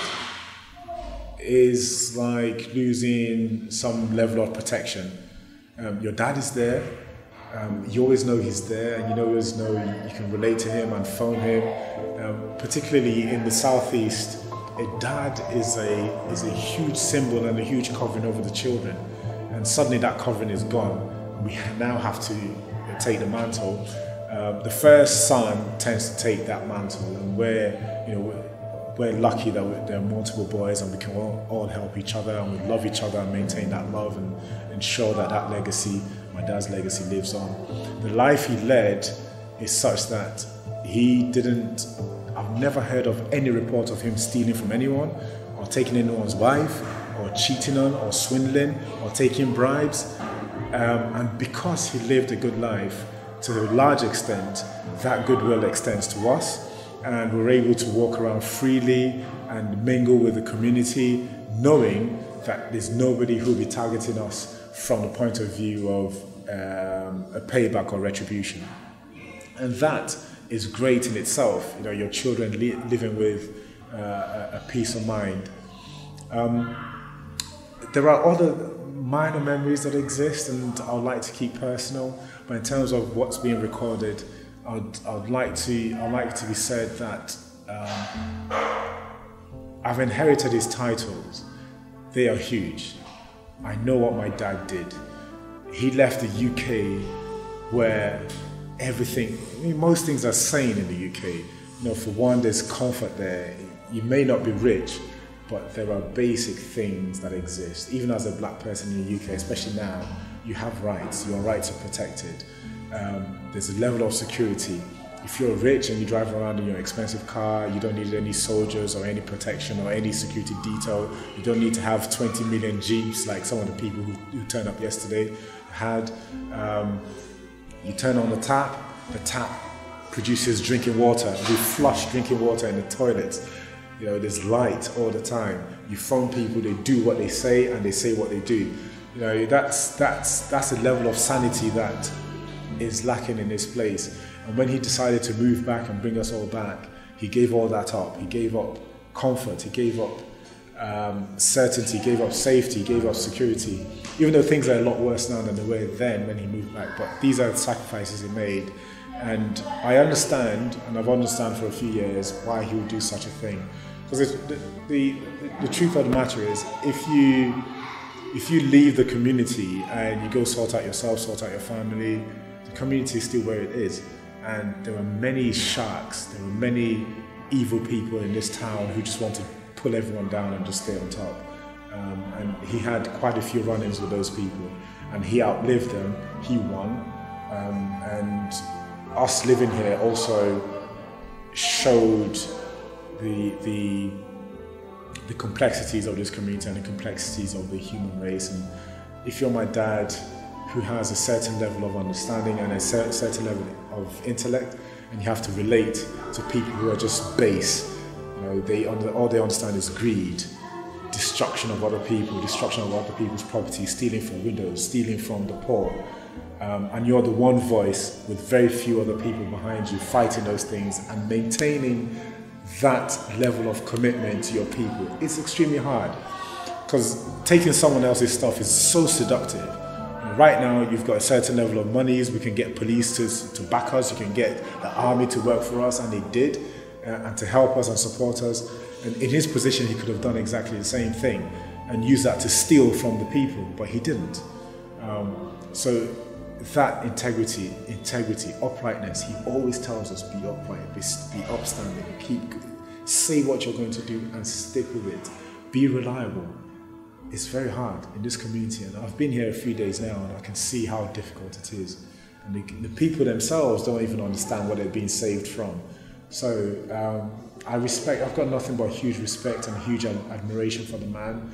is like losing some level of protection. Your dad is there. You always know he's there, and you always know you can relate to him and phone him. Particularly in the southeast, a dad is a huge symbol and a huge covering over the children. And suddenly that covering is gone. We now have to take the mantle. The first son tends to take that mantle, and we're lucky that there are multiple boys, and we can all help each other, and we love each other and maintain that love and ensure that legacy, my dad's legacy, lives on. The life he led is such that I've never heard of any report of him stealing from anyone, or taking anyone's wife, or cheating on, or swindling, or taking bribes. And because he lived a good life, to a large extent, that goodwill extends to us, and we're able to walk around freely and mingle with the community, knowing that there's nobody who'll be targeting us from the point of view of a payback or retribution. And that is great in itself, your children living with a peace of mind. There are other minor memories that exist, and I would like to keep personal, but in terms of what's being recorded, I'd like to be said that I've inherited his titles. They are huge. I know what my dad did. He left the UK where most things are sane in the UK. For one, there's comfort there. You may not be rich, but there are basic things that exist. Even as a black person in the UK, especially now, you have rights. Your rights are protected. There's a level of security. If you're rich and you drive around in your expensive car, you don't need any soldiers or any protection or any security detail. You don't need to have 20 million Jeeps like some of the people who turned up yesterday had. You turn on the tap produces drinking water. We flush drinking water in the toilets. There's light all the time. You phone people, they do what they say, and they say what they do. That's a level of sanity that is lacking in this place. And when he decided to move back and bring us all back, he gave all that up. He gave up comfort, he gave up certainty, he gave up safety, he gave up security. Even though things are a lot worse now than they were then when he moved back, but these are the sacrifices he made. And I understand, and I've understood for a few years, why he would do such a thing. Because the truth of the matter is, if you leave the community and you go sort out yourself, sort out your family, the community is still where it is. And there were many sharks, there were many evil people in this town who just want to pull everyone down and just stay on top. And he had quite a few run-ins with those people, and he outlived them, he won. And us living here also showed the complexities of this community and the complexities of the human race. And if you're my dad, who has a certain level of understanding and a certain level of intellect, and you have to relate to people who are just base, all they understand is greed, destruction of other people, destruction of other people's property, stealing from widows, stealing from the poor. And you're the one voice with very few other people behind you fighting those things and maintaining that level of commitment to your people. It's extremely hard, because taking someone else's stuff is so seductive. Right now, you've got a certain level of monies. We can get police to back us. You can get the army to work for us, and they did, and to help us and support us. And in his position, he could have done exactly the same thing and used that to steal from the people, but he didn't. So that integrity, uprightness, he always tells us, be upright, be upstanding, say what you're going to do and stick with it. Be reliable. It's very hard in this community, and I've been here a few days now and I can see how difficult it is. And the people themselves don't even understand what they're being saved from. So I've got nothing but huge respect and huge admiration for the man.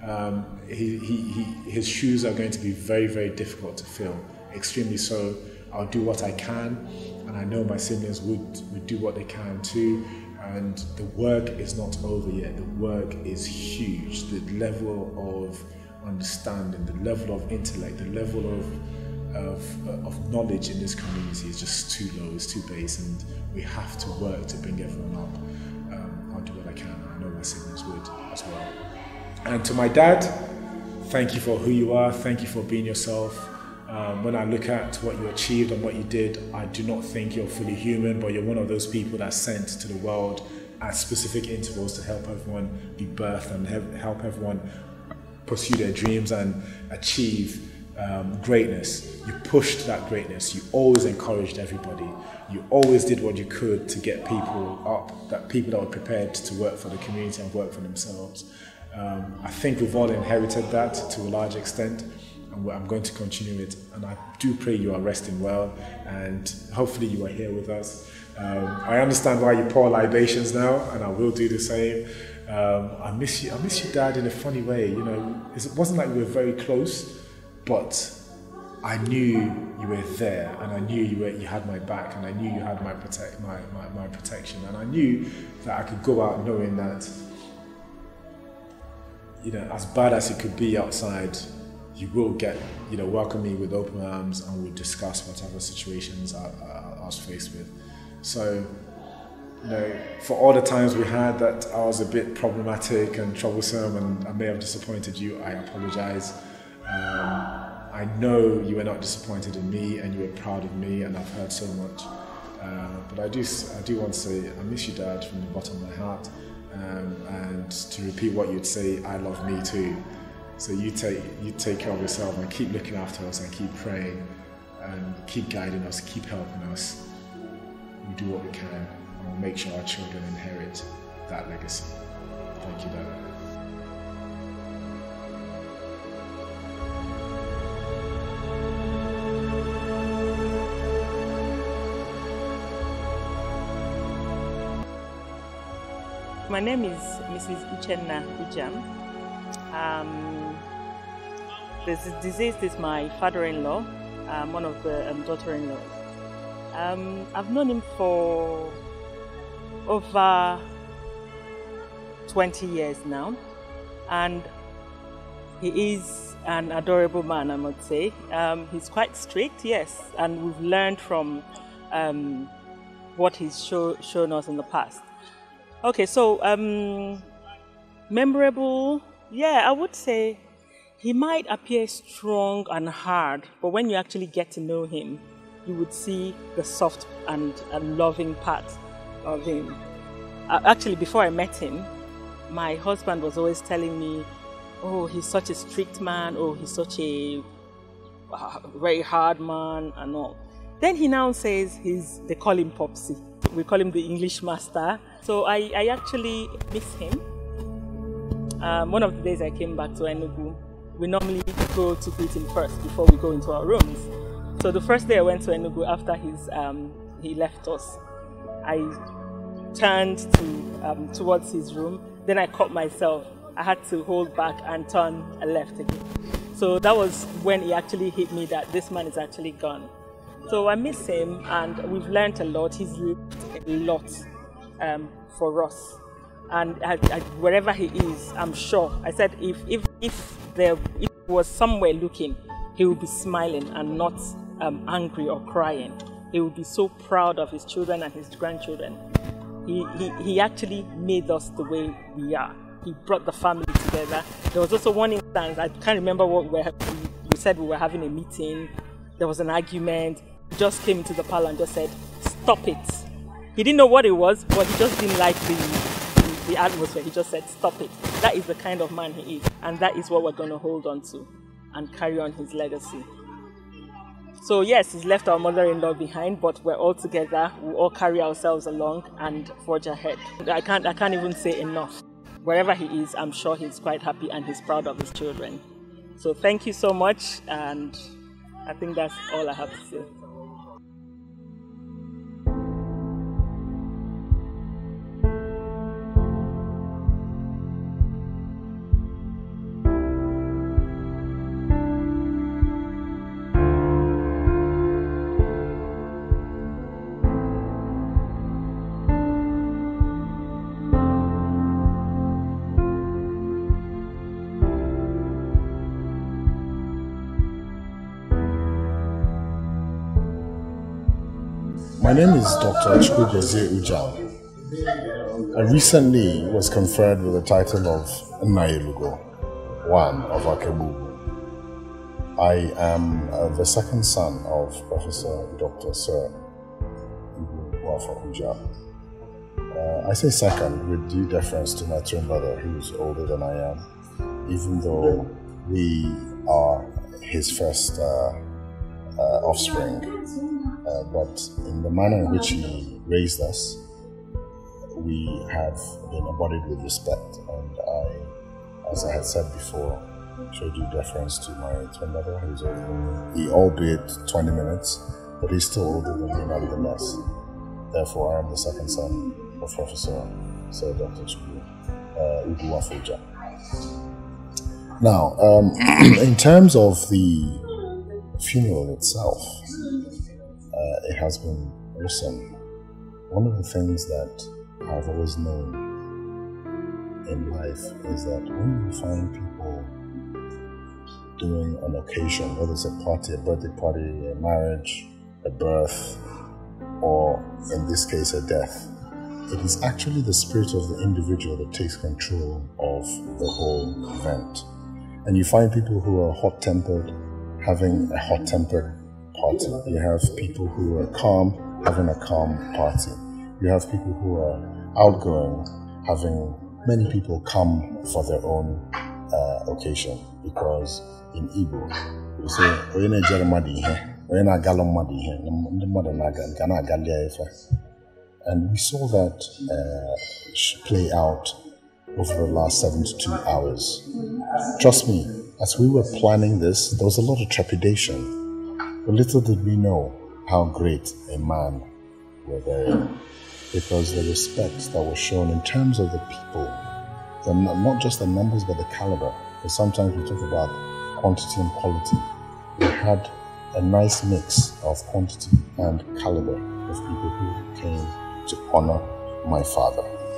His shoes are going to be very, very difficult to fill, extremely so. I'll do what I can, and I know my siblings would do what they can too. And the work is not over yet. The work is huge. The level of understanding, the level of intellect, the level of knowledge in this community is just too low, it's too base, and we have to work to bring everyone up. I'll do what I can. I know my siblings would as well. And to my dad, thank you for who you are. Thank you for being yourself. When I look at what you achieved and what you did, I do not think you're fully human, but you're one of those people that's sent to the world at specific intervals to help everyone be birthed and help everyone pursue their dreams and achieve greatness. You pushed that greatness. You always encouraged everybody. You always did what you could to get people up, people that were prepared to work for the community and work for themselves. I think we've all inherited that to a large extent. I'm going to continue it, and I do pray you are resting well, and hopefully you are here with us. I understand why you pour libations now, and I will do the same. I miss you, Dad, in a funny way. It wasn't like we were very close, but I knew you were there, and I knew you had my back, and I knew you had my protection, and I knew that I could go out knowing that, as bad as it could be outside, you will get, welcome me with open arms, and we'll discuss whatever situations I was faced with. So, for all the times we had that I was a bit problematic and troublesome and I may have disappointed you, I apologize. I know you were not disappointed in me and you were proud of me, and I've heard so much. But I do want to say, I miss you, Dad, from the bottom of my heart. And to repeat what you'd say, I love me too. So you take care of yourself and keep looking after us and keep praying and keep guiding us, keep helping us. We do what we can, and we'll make sure our children inherit that legacy. Thank you, Dad. My name is Mrs. Uchenna Ujam. This deceased is my father-in-law, one of the daughter-in-laws. I've known him for over 20 years now, and he is an adorable man, I must say. He's quite strict, yes, and we've learned from what he's shown us in the past. Okay, so memorable, yeah, I would say he might appear strong and hard, but when you actually get to know him, you would see the soft and loving part of him. Actually, before I met him, my husband was always telling me, oh, he's such a strict man, oh, he's such a very hard man and all. Then he now says they call him Popsy. We call him the English master. So I actually miss him. One of the days I came back to Enugu, we normally go to greet him first before we go into our rooms. So the first day I went to Enugu after he left us, I turned towards his room. Then I caught myself. I had to hold back and turn left again. So that was when it actually hit me that this man is actually gone. So I miss him, and we've learned a lot. He's learned a lot for us. And wherever he is, I'm sure. I said if there was somewhere looking, he would be smiling and not angry or crying. He would be so proud of his children and his grandchildren. He actually made us the way we are. He brought the family together. There was also one instance, I can't remember what we said we were having a meeting. There was an argument. He just came into the parlor and just said, stop it. He didn't know what it was, but he just didn't like the atmosphere. He just said, stop it. That is the kind of man he is. And that is what we're going to hold on to and carry on his legacy. So yes, he's left our mother-in-law behind, but we're all together. We all carry ourselves along and forge ahead. I can't even say enough. Wherever he is, I'm sure he's quite happy and he's proud of his children. So thank you so much, and I think that's all I have to say. My name is Dr. Chukwugozie Ujam. I recently was conferred with the title of Nnayelugo, one of Akebubu. I am the second son of Professor Dr. Sir Uguafa Ujam. I say second with due deference to my twin brother, who is older than I am, even though we are his first offspring. But in the manner in which he raised us, we have been embodied with respect. And I, as I had said before, showed due deference to my twin brother, who's older than me. He, albeit 20 minutes, but he's still older than me nonetheless. Therefore, I am the second son of Professor Sir Dr. Uguafa Ujam. Now, in terms of the funeral itself, it has been awesome. One of the things that I've always known in life is that when you find people doing an occasion, whether it's a party, a birthday party, a marriage, a birth, or in this case a death, it is actually the spirit of the individual that takes control of the whole event. And you find people who are hot-tempered having a hot-tempered party. You have people who are calm having a calm party. You have people who are outgoing having many people come for their own occasion, because in Igbo we say oyena jeremadi ihe oyena galomadi ihe ndemada na galia ife. And we saw that play out over the last 72 hours. Trust me, as we were planning this, there was a lot of trepidation. But little did we know how great a man were there, because the respect that was shown in terms of the people, not just the numbers but the caliber. Because sometimes we talk about quantity and quality. We had a nice mix of quantity and caliber of people who came to honor my father.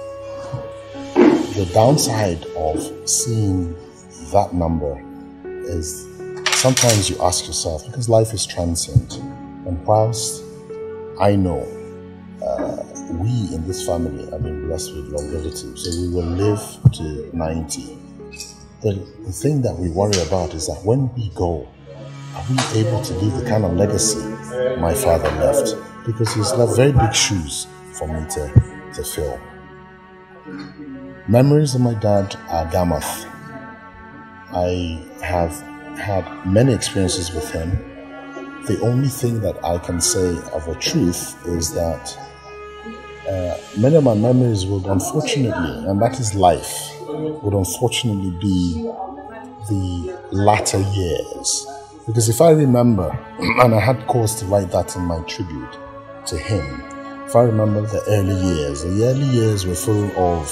The downside of seeing that number is sometimes you ask yourself, because life is transient, and whilst I know we in this family have been blessed with longevity, so we will live to 90. The thing that we worry about is that when we go, are we able to leave the kind of legacy my father left? Because he's left very big shoes for me to fill. Memories of my dad are Gammoth. I have had many experiences with him. The only thing that I can say of a truth is that many of my memories would unfortunately, and that is life, would unfortunately be the latter years. Because if I remember, and I had cause to write that in my tribute to him, if I remember the early years were full of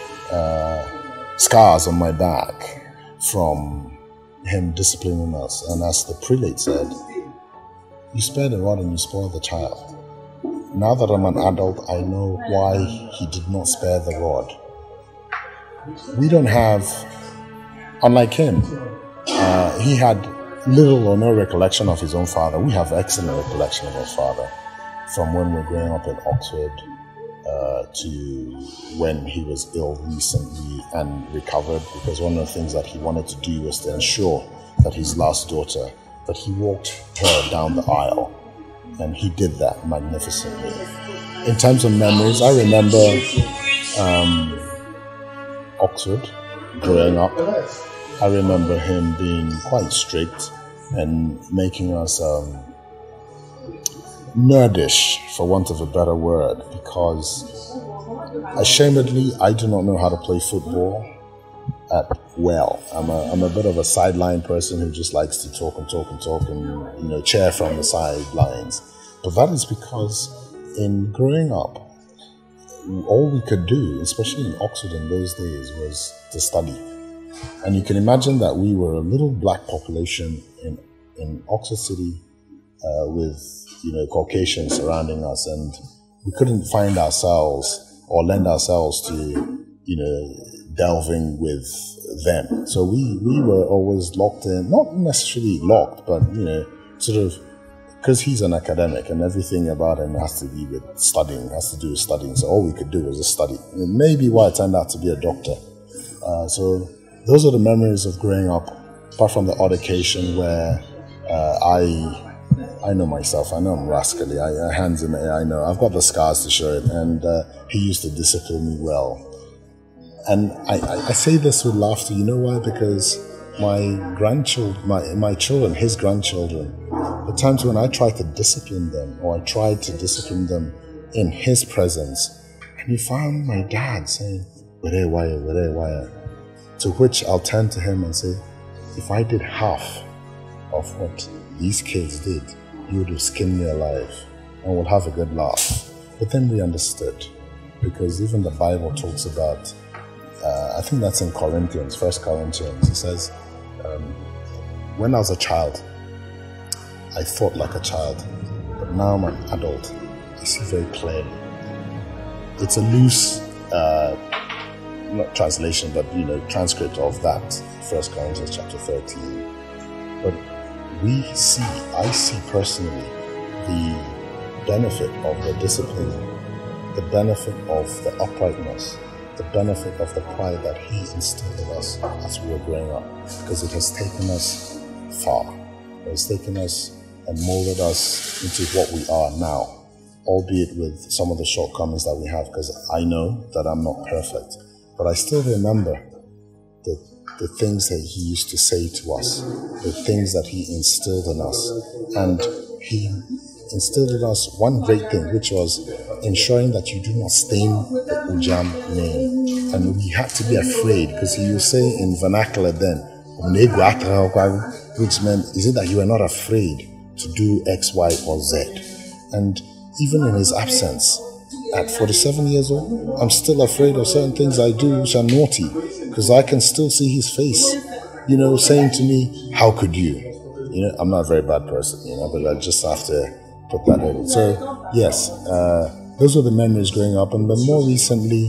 scars on my back from him disciplining us. And as the prelate said, you spare the rod and you spoil the child. Now that I'm an adult, I know why he did not spare the rod. We don't have, unlike him, he had little or no recollection of his own father. We have excellent recollection of our father from when we were growing up in Oxford to when he was ill recently and recovered, because one of the things that he wanted to do was to ensure that his last daughter, that he walked her down the aisle, and he did that magnificently. In terms of memories, I remember Oxford growing up. I remember him being quite strict and making us nerdish, for want of a better word, because ashamedly, I do not know how to play football well. I'm a bit of a sideline person who just likes to talk and cheer from the sidelines. But that is because in growing up, all we could do, especially in Oxford in those days, was to study. And you can imagine that we were a little black population in Oxford City with Caucasians surrounding us, and we couldn't find ourselves or lend ourselves to delving with them. So we were always locked in, not necessarily locked, but sort of, because he's an academic and everything about him has to be with studying, has to do with studying. So all we could do was just study. And maybe why I turned out to be a doctor. So those are the memories of growing up, apart from the odd occasion where I know myself, I know I'm rascally, hands in the air, I know, I've got the scars to show it, and he used to discipline me well. And I say this with laughter, you know why? Because my grandchildren, my children, his grandchildren, the times when I tried to discipline them, or I tried to discipline them in his presence, and you found my dad saying, where, to which I'll turn to him and say, if I did half of what these kids did, you would have skinned me alive, and we'll have a good laugh. But then we understood, because even the Bible talks about, I think that's in Corinthians, 1 Corinthians, it says, when I was a child, I thought like a child, but now I'm an adult, I see very clearly. It's a loose, not translation, but transcript of that 1 Corinthians chapter 13. But I see personally the benefit of the discipline, the benefit of the uprightness, the benefit of the pride that he instilled in us as we were growing up, because it has taken us far. It has taken us and molded us into what we are now, albeit with some of the shortcomings that we have, because I know that I'm not perfect. But I still remember the things that he used to say to us, the things that he instilled in us. And he instilled in us one great thing, which was ensuring that you do not stain the Ujam name. And we had to be afraid, because he would say in vernacular then, which meant, is it that you are not afraid to do X, Y, or Z? And even in his absence, at 47 years old, I'm still afraid of certain things I do which are naughty, because I can still see his face, saying to me, how could you? I'm not a very bad person, but I just have to put that in. So, yes, those were the memories growing up. And then more recently,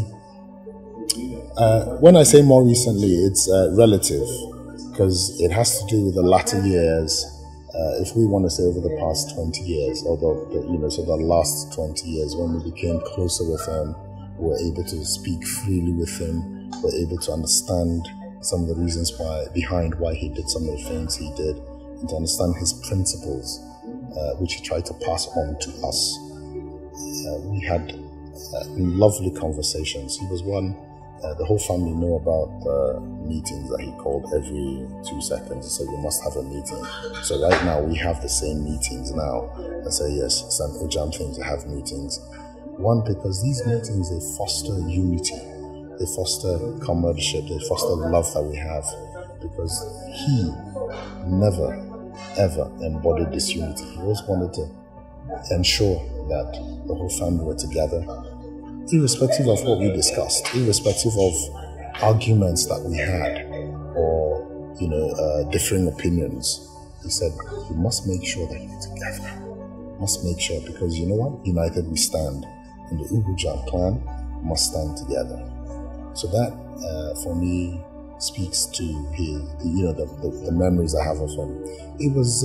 when I say more recently, it's relative, because it has to do with the latter years. If we want to say over the past 20 years, so the last 20 years, when we became closer with him, we were able to speak freely with him, we were able to understand some of the reasons behind why he did some of the things he did, and to understand his principles, which he tried to pass on to us. We had lovely conversations. He was one The whole family know about the meetings that he called every 2 seconds. He said, we must have a meeting. So right now, we have the same meetings now. I say, yes, it's an Ujam thing to have meetings. One, because these meetings, they foster unity. They foster comradeship. They foster the love that we have. Because he never, ever embodied disunity. He always wanted to ensure that the whole family were together, irrespective of what we discussed, irrespective of arguments that we had, or differing opinions. He said, you must make sure that you're together. You must make sure, because you know what? United we stand, and the Ugujam clan must stand together. So that, for me, speaks to the memories I have of him. It was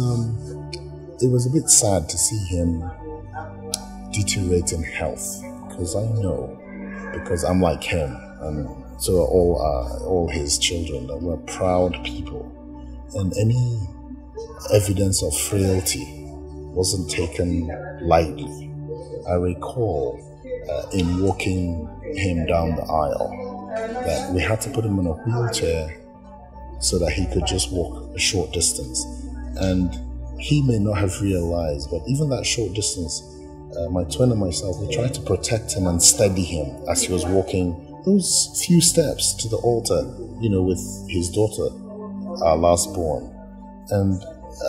a bit sad to see him deteriorate in health, because I know, because I'm like him, and so are all his children, that we're proud people, and any evidence of frailty wasn't taken lightly. I recall in walking him down the aisle that we had to put him in a wheelchair so that he could just walk a short distance, and he may not have realized, but even that short distance, my twin and myself, we tried to protect him and steady him as he was walking those few steps to the altar, with his daughter, our last born. And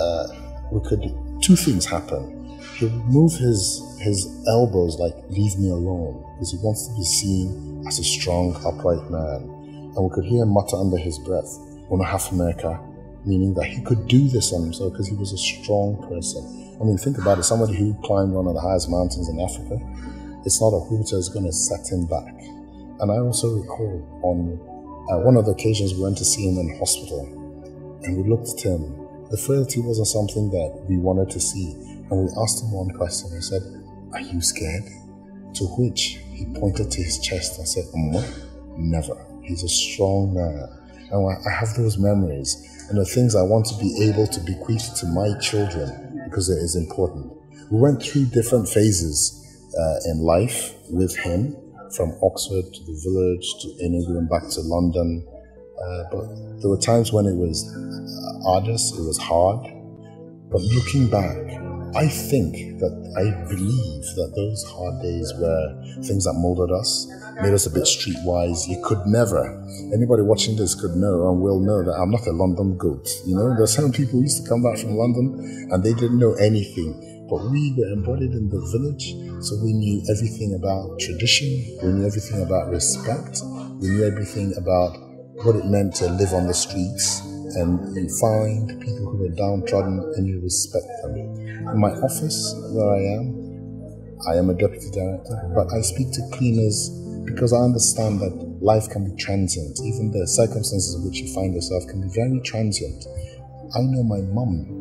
two things happen. He would move his elbows like, leave me alone, because he wants to be seen as a strong, upright man. And we could hear him mutter under his breath, "Una half America," meaning that he could do this on himself because he was a strong person. I mean, think about it, somebody who climbed one of the highest mountains in Africa, it's not a wheelchair is going to set him back. And I also recall on one of the occasions we went to see him in hospital, and we looked at him. The frailty wasn't something that we wanted to see. And we asked him one question. We said, "Are you scared?" To which he pointed to his chest and said, "Never. He's a strong man." And I have those memories and the things I want to be able to bequeath to my children, because it is important. We went through different phases in life with him, from Oxford to the village to Enugu and back to London. But there were times when it was arduous, it was hard. But looking back, I believe that those hard days were things that molded us, made us a bit streetwise. You could never, anybody watching this could know and will know that I'm not a London goat. There's some people who used to come back from London and they didn't know anything. But we were embodied in the village, so we knew everything about tradition, we knew everything about respect, we knew everything about what it meant to live on the streets, and you find people who were downtrodden and you respect them. In my office, where I am a deputy director, but I speak to cleaners because I understand that life can be transient. Even the circumstances in which you find yourself can be very transient. I know my mum,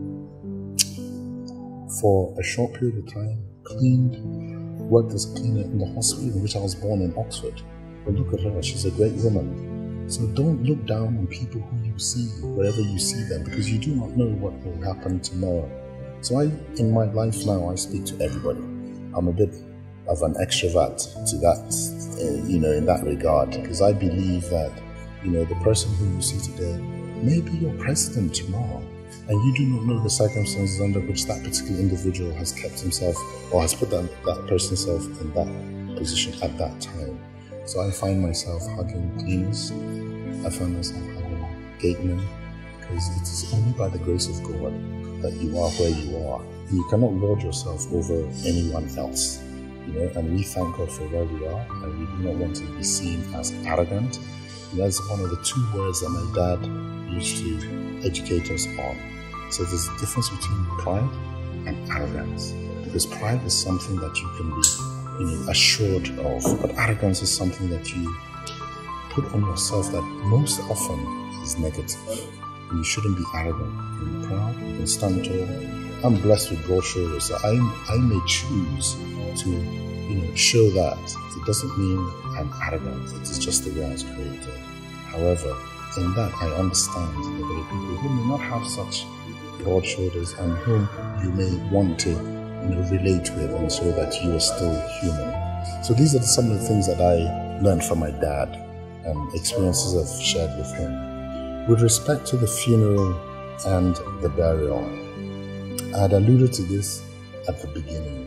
for a short period of time, worked as a cleaner in the hospital in which I was born in Oxford. But look at her, she's a great woman. So don't look down on people who you see, wherever you see them, because you do not know what will happen tomorrow. So in my life now, I speak to everybody. I'm a bit of an extrovert to that, in that regard, because I believe that, the person who you see today may be your president tomorrow, and you do not know the circumstances under which that particular individual has kept himself or has put that person's self in that position at that time. So I find myself hugging cleaners, I find myself hugging gatemen, because it is only by the grace of God that you are where you are. You cannot lord yourself over anyone else, and we thank God for where we are, and we do not want to be seen as arrogant. That's one of the two words that my dad used to educate us on. So there's a difference between pride and arrogance, because pride is something that you can be assured of, but arrogance is something that you put on yourself that most often is negative. And you shouldn't be arrogant. You can be proud, you can stand tall. I'm blessed with broad shoulders, so I may choose to show that. It doesn't mean I'm arrogant, it is just the way I was created. However, in that I understand that there are people who may not have such broad shoulders and whom you may want to relate with, and so that you are still human. So these are some of the things that I learned from my dad. and experiences I've shared with him. With respect to the funeral and the burial, I had alluded to this at the beginning.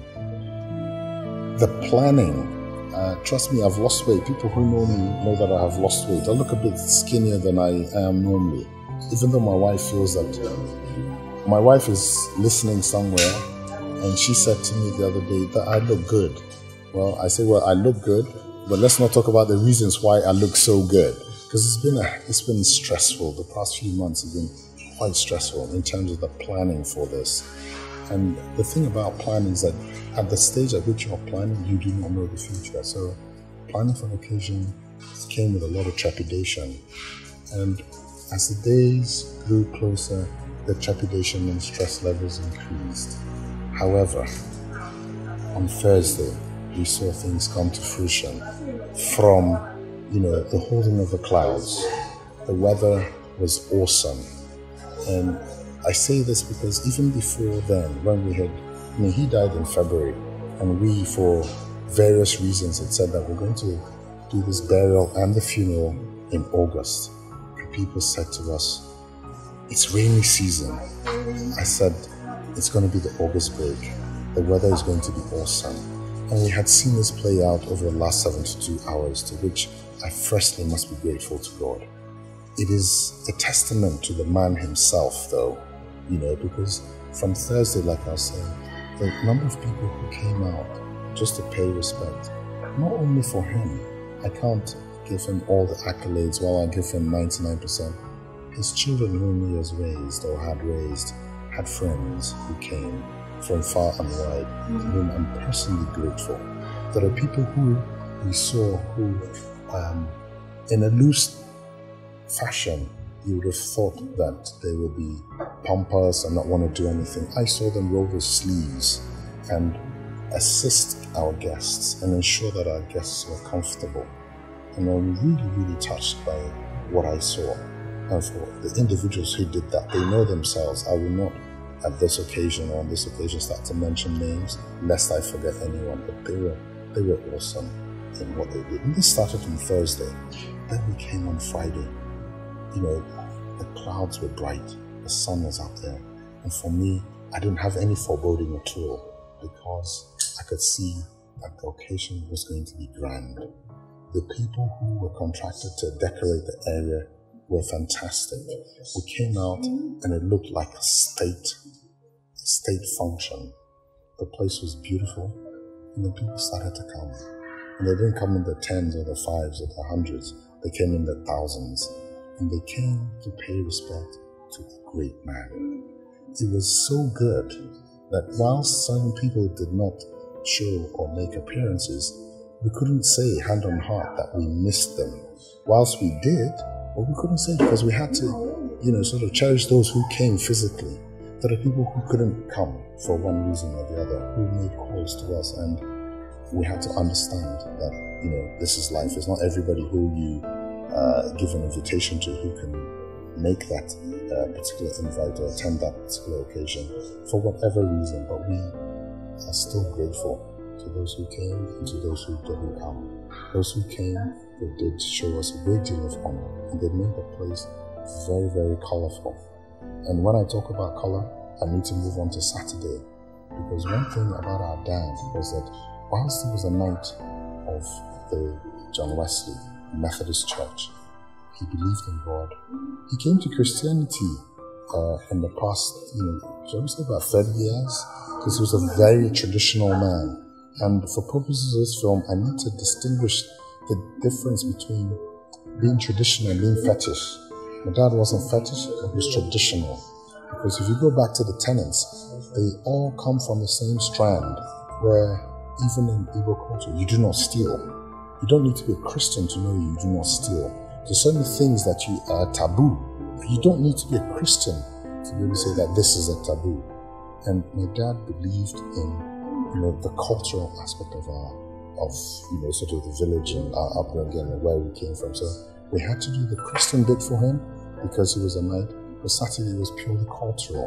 The planning, trust me, I've lost weight. People who know me know that I have lost weight. I look a bit skinnier than I am normally, even though my wife feels that. My wife is listening somewhere, and she said to me the other day that I look good. Well, I say, well, I look good, but let's not talk about the reasons why I look so good, because it's been stressful. The past few months have been quite stressful in terms of the planning for this. And the thing about planning is that at the stage at which you're planning, you do not know the future. So planning for an occasion came with a lot of trepidation. And as the days grew closer, the trepidation and stress levels increased. However, on Thursday, we saw things come to fruition from, the holding of the clouds. The weather was awesome. And I say this because even before then, when he died in February, and we, for various reasons, had said that we're going to do this burial and the funeral in August. People said to us, it's rainy season. I said, it's going to be the August break. The weather is going to be awesome. And we had seen this play out over the last 72 hours, to which I firstly must be grateful to God. It is a testament to the man himself, though, because from Thursday, like I was saying, the number of people who came out just to pay respect, not only for him, I can't give him all the accolades while I give him 99%. His children whom he has raised or had raised had friends who came from far and wide, to whom I'm personally grateful. There are people who we saw who, in a loose fashion, you would have thought that they would be pompous and not want to do anything. I saw them roll their sleeves and assist our guests and ensure that our guests were comfortable. And I'm really, really touched by what I saw. And for the individuals who did that, they know themselves. I will not, at this occasion or on this occasion, start to mention names, lest I forget anyone. But they were awesome in what they did. And this started on Thursday. Then we came on Friday. The clouds were bright. The sun was up there. And for me, I didn't have any foreboding at all, because I could see that the occasion was going to be grand. The people who were contracted to decorate the area were fantastic. We came out and it looked like a state function. The place was beautiful, and the people started to come. And they didn't come in the tens or the fives or the hundreds. They came in the thousands. And they came to pay respect to a great man. It was so good that whilst some people did not show or make appearances, we couldn't say hand on heart that we missed them. Whilst we did, but we couldn't say, because we had to, sort of cherish those who came physically. There are people who couldn't come for one reason or the other, who made calls to us, and we had to understand that, this is life. It's not everybody who you give an invitation to who can make that particular invite or attend that particular occasion for whatever reason, but we are still grateful to those who came and to those who didn't come. Those who came, they did show us a great deal of honor, and they made the place very, very colorful. And when I talk about color, I need to move on to Saturday, because one thing about our dad was that whilst he was a knight of the John Wesley Methodist Church, he believed in God. He came to Christianity in the past, shall we say about 30 years, because he was a very traditional man. And for purposes of this film, I need to distinguish the difference between being traditional and being fetish. My dad wasn't fetish, but he was traditional. Because if you go back to the tenets, they all come from the same strand, where even in Igbo culture, you do not steal. You don't need to be a Christian to know you do not steal. There's certain things that you are taboo. You don't need to be a Christian to be able to say that this is a taboo. And my dad believed in the cultural aspect of sort of the village and our upbringing and where we came from. So we had to do the Christian bit for him because he was a knight, but Saturday was purely cultural.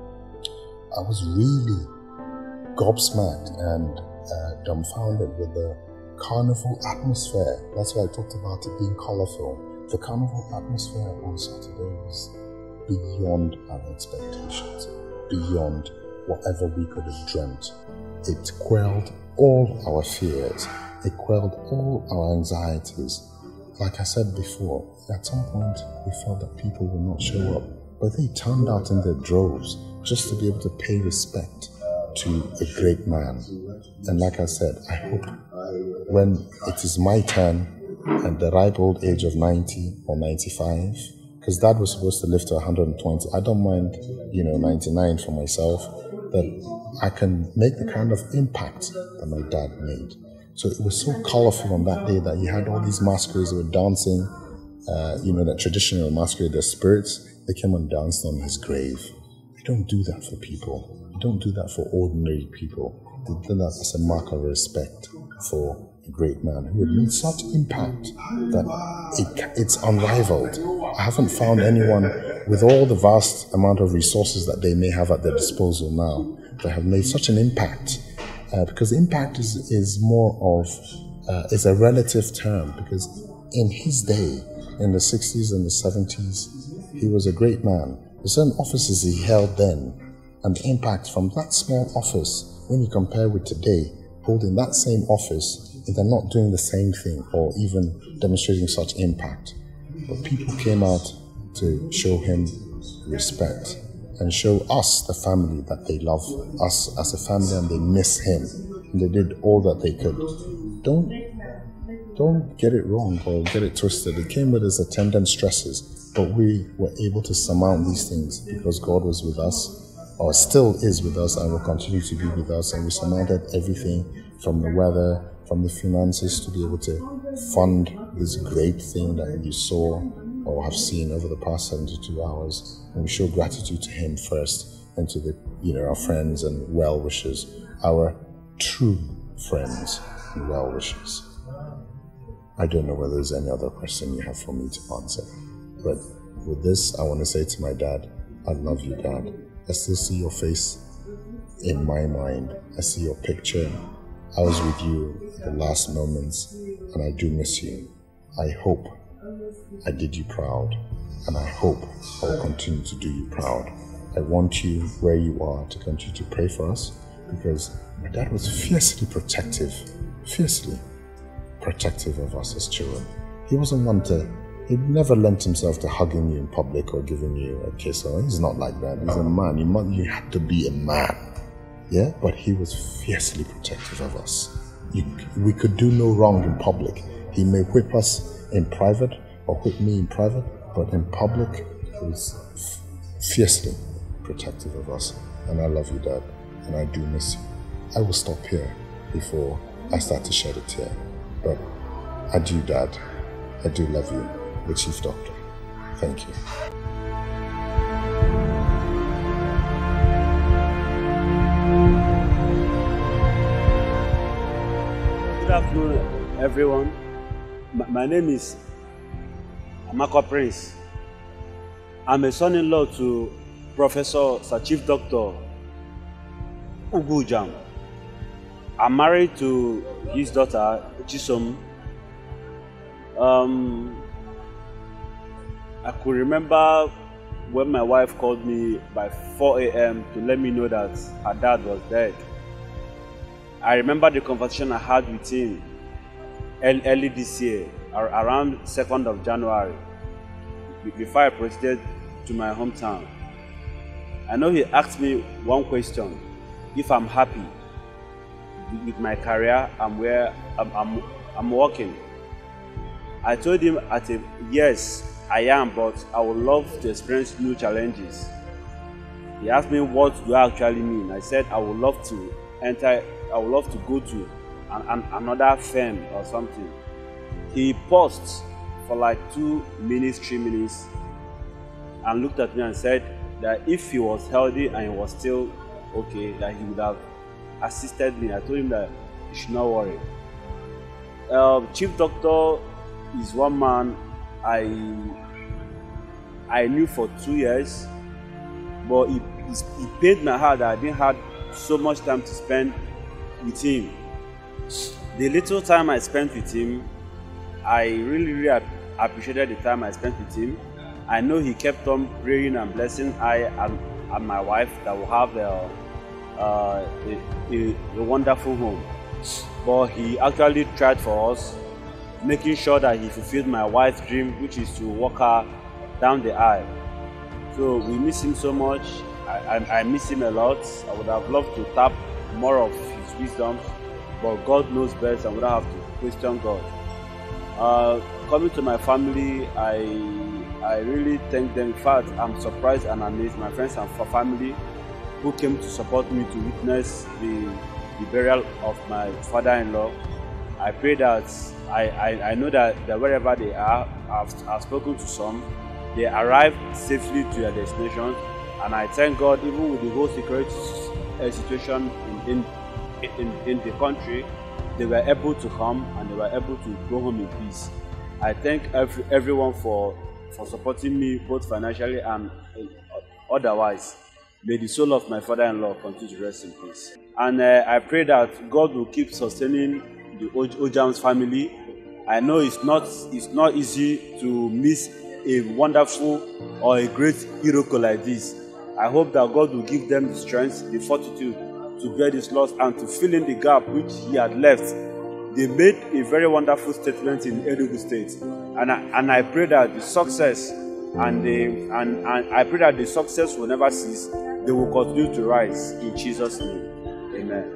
I was really gobsmacked and dumbfounded with the carnival atmosphere. That's why I talked about it being colorful. The carnival atmosphere on Saturday was beyond our expectations, beyond whatever we could have dreamt. It quelled all our fears. It quelled all our anxieties. Like I said before, at some point we felt that people would not show up, but they turned out in their droves just to be able to pay respect to a great man. And like I said, I hope when it is my turn at the ripe old age of 90 or 95, because Dad was supposed to live to 120. I don't mind, 99 for myself, that I can make the kind of impact that my dad made. So it was so colorful on that day that you had all these masquerades that were dancing, the traditional masquerade, the spirits, they came and danced on his grave. We don't do that for people. We don't do that for ordinary people. They do that as a mark of respect for a great man who had made such impact that it's unrivaled. I haven't found anyone with all the vast amount of resources that they may have at their disposal now that have made such an impact. Because impact is more of, it's a relative term, because in his day, in the 60s and the 70s, he was a great man. There's certain offices he held then, and the impact from that small office, when you compare with today, holding that same office, they're not doing the same thing or even demonstrating such impact. But people came out to show him respect and show us, the family, that they love us as a family and they miss him. And they did all that they could. Don't get it wrong or get it twisted. It came with its attendant stresses, but we were able to surmount these things because God was with us, or still is with us and will continue to be with us, and we surmounted everything from the weather, from the finances, to be able to fund this great thing that you saw or have seen over the past 72 hours. And we show gratitude to him first, and to the our friends and well-wishers, our true friends and well-wishers. I don't know whether there's any other question you have for me to answer, but with this, I want to say to my dad, I love you, Dad. I still see your face in my mind. I see your picture. I was with you at the last moments, and I do miss you. I hope I did you proud, and I hope I will continue to do you proud. I want you where you are to continue to pray for us, because my dad was fiercely protective of us as children. He wasn't one he never lent himself to hugging you in public or giving you a kiss. He's not like that. He's a man. You had to be a man. Yeah? But he was fiercely protective of us. We could do no wrong in public. He may whip us in private or whip me in private, but in public, he was fiercely protective of us. And I love you, Dad, and I do miss you. I will stop here before I start to shed a tear. But adieu, Dad. I do love you, the Chief Doctor. Thank you. Good afternoon, everyone. My name is Amako Prince. I'm a son-in-law to Professor Sir Chief Doctor Ugwu Ujam. I'm married to his daughter, Chisom. I could remember when my wife called me by 4 a.m. to let me know that her dad was dead. I remember the conversation I had with him early this year, around 2nd of January, before I proceeded to my hometown. I know he asked me one question: if I'm happy with my career and where I'm working. I told him yes, I am, but I would love to experience new challenges. He asked me what do I actually mean. I said I would love to go to another firm or something. He paused for like 2 minutes, 3 minutes, and looked at me and said that if he was healthy and he was still okay, that he would have assisted me. I told him that he should not worry. Chief Doctor is one man I knew for 2 years, but it pained my heart that I didn't have so much time to spend with him. The little time I spent with him, I really appreciated the time I spent with him. I know he kept on praying and blessing I and my wife that will have a wonderful home. But he actually tried for us, making sure that he fulfilled my wife's dream, which is to walk her down the aisle. So we miss him so much. I miss him a lot. I would have loved to tap more of his wisdom, but God knows best and we don't have to question God. Coming to my family, I really thank them. In fact, I'm surprised and amazed. My friends and family who came to support me to witness the burial of my father-in-law. I pray that I know that wherever they are, I've spoken to some. They arrived safely to their destinations, and I thank God, even with the whole security situation in the country, they were able to come and they were able to go home in peace. I thank everyone for supporting me both financially and otherwise. May the soul of my father-in-law continue to rest in peace. And I pray that God will keep sustaining the Ojam's family. I know it's not easy to miss a wonderful or a great hero like this. I hope that God will give them the strength, the fortitude to bear this loss and to fill in the gap which he had left. They made a very wonderful statement in Enugu State, and I pray that the success and I pray that the success will never cease. They will continue to rise in Jesus' name. Amen.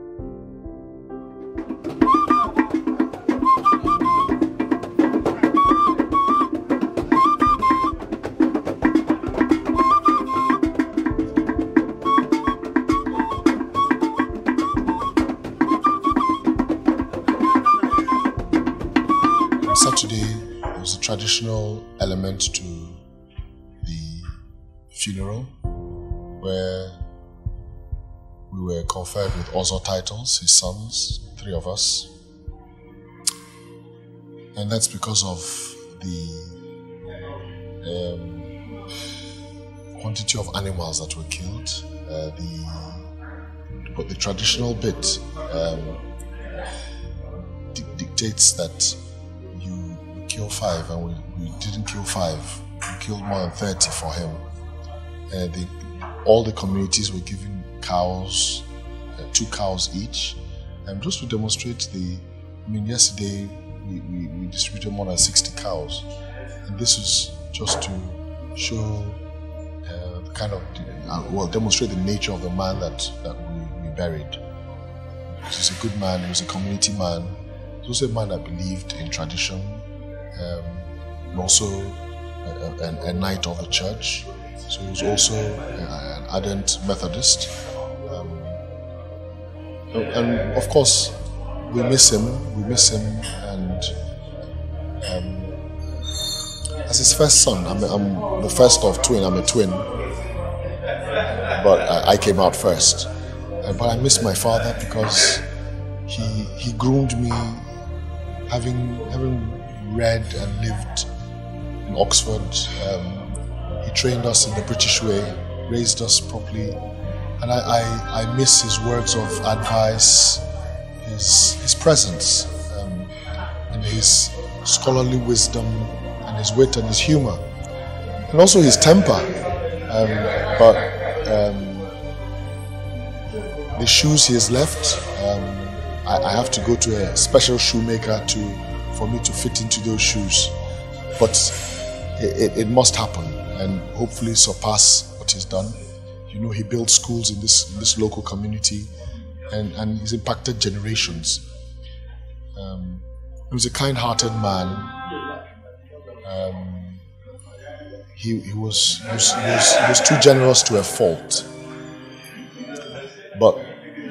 Saturday, there was a traditional element to the funeral where we were conferred with Ozo titles, his sons, 3 of us. And that's because of the quantity of animals that were killed. But the traditional bit dictates that you kill 5, and we didn't kill 5. We killed more than 30 for him. All the communities were given cows, 2 cows each, and just to demonstrate yesterday we distributed more than 60 cows, and this is just to show the kind of, demonstrate the nature of the man that we buried. He was a good man, he was a community man, he was also a man that believed in tradition, and also a knight of the church. So he was also an ardent Methodist. And of course, we miss him, and as his first son, I'm the first of twin, I'm a twin, but I came out first. But I miss my father because he groomed me, having read and lived in Oxford. He trained us in the British way, raised us properly, and I miss his words of advice, his presence, and his scholarly wisdom, and his wit and his humor, and also his temper. The shoes he has left, I have to go to a special shoemaker for me to fit into those shoes, but it must happen and hopefully surpass what he's done. You know, he built schools in this local community, and he's impacted generations. He was a kind-hearted man. He was too generous to a fault, but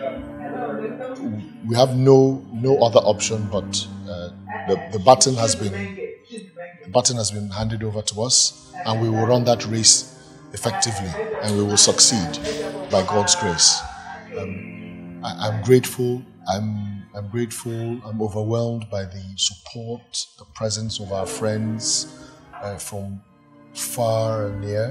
we have no other option. But the baton has been handed over to us, and we will run that race effectively, and we will succeed by God's grace. I'm grateful. I'm grateful. I'm overwhelmed by the support, the presence of our friends from far and near.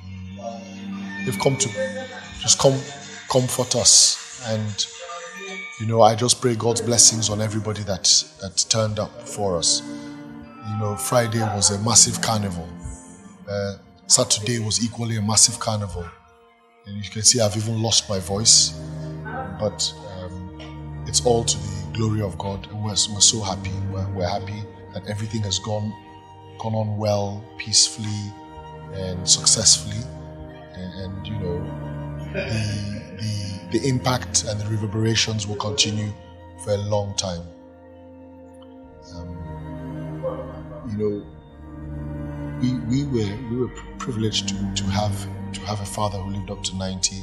They've come to just comfort us and You know, I just pray God's blessings on everybody that turned up for us. You know, Friday was a massive carnival. Saturday was equally a massive carnival. And you can see I've even lost my voice. But it's all to the glory of God. And we're so happy. We're happy that everything has gone on well, peacefully, and successfully. And you know, the impact and the reverberations will continue for a long time. You know, we were privileged to have a father who lived up to 90.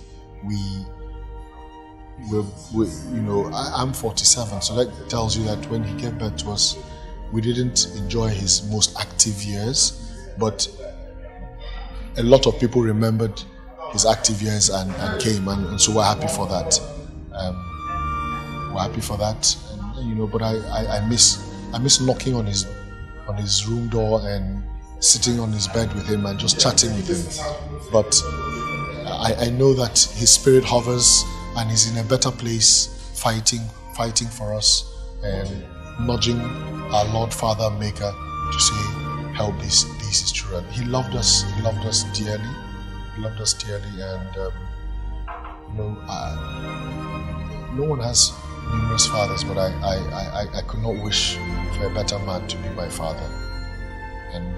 You know, I'm 47, so that tells you that when he gave birth to us, we didn't enjoy his most active years, but a lot of people remembered his active years and came, and so we're happy for that. We're happy for that, and, you know. But I miss knocking on his room door and sitting on his bed with him and just chatting with him. But I know that his spirit hovers and he's in a better place, fighting for us and nudging our Lord, Father, Maker to say, help these his children. He loved us dearly. He loved us dearly, and you know, no one has numerous fathers, but I could not wish for a better man to be my father. And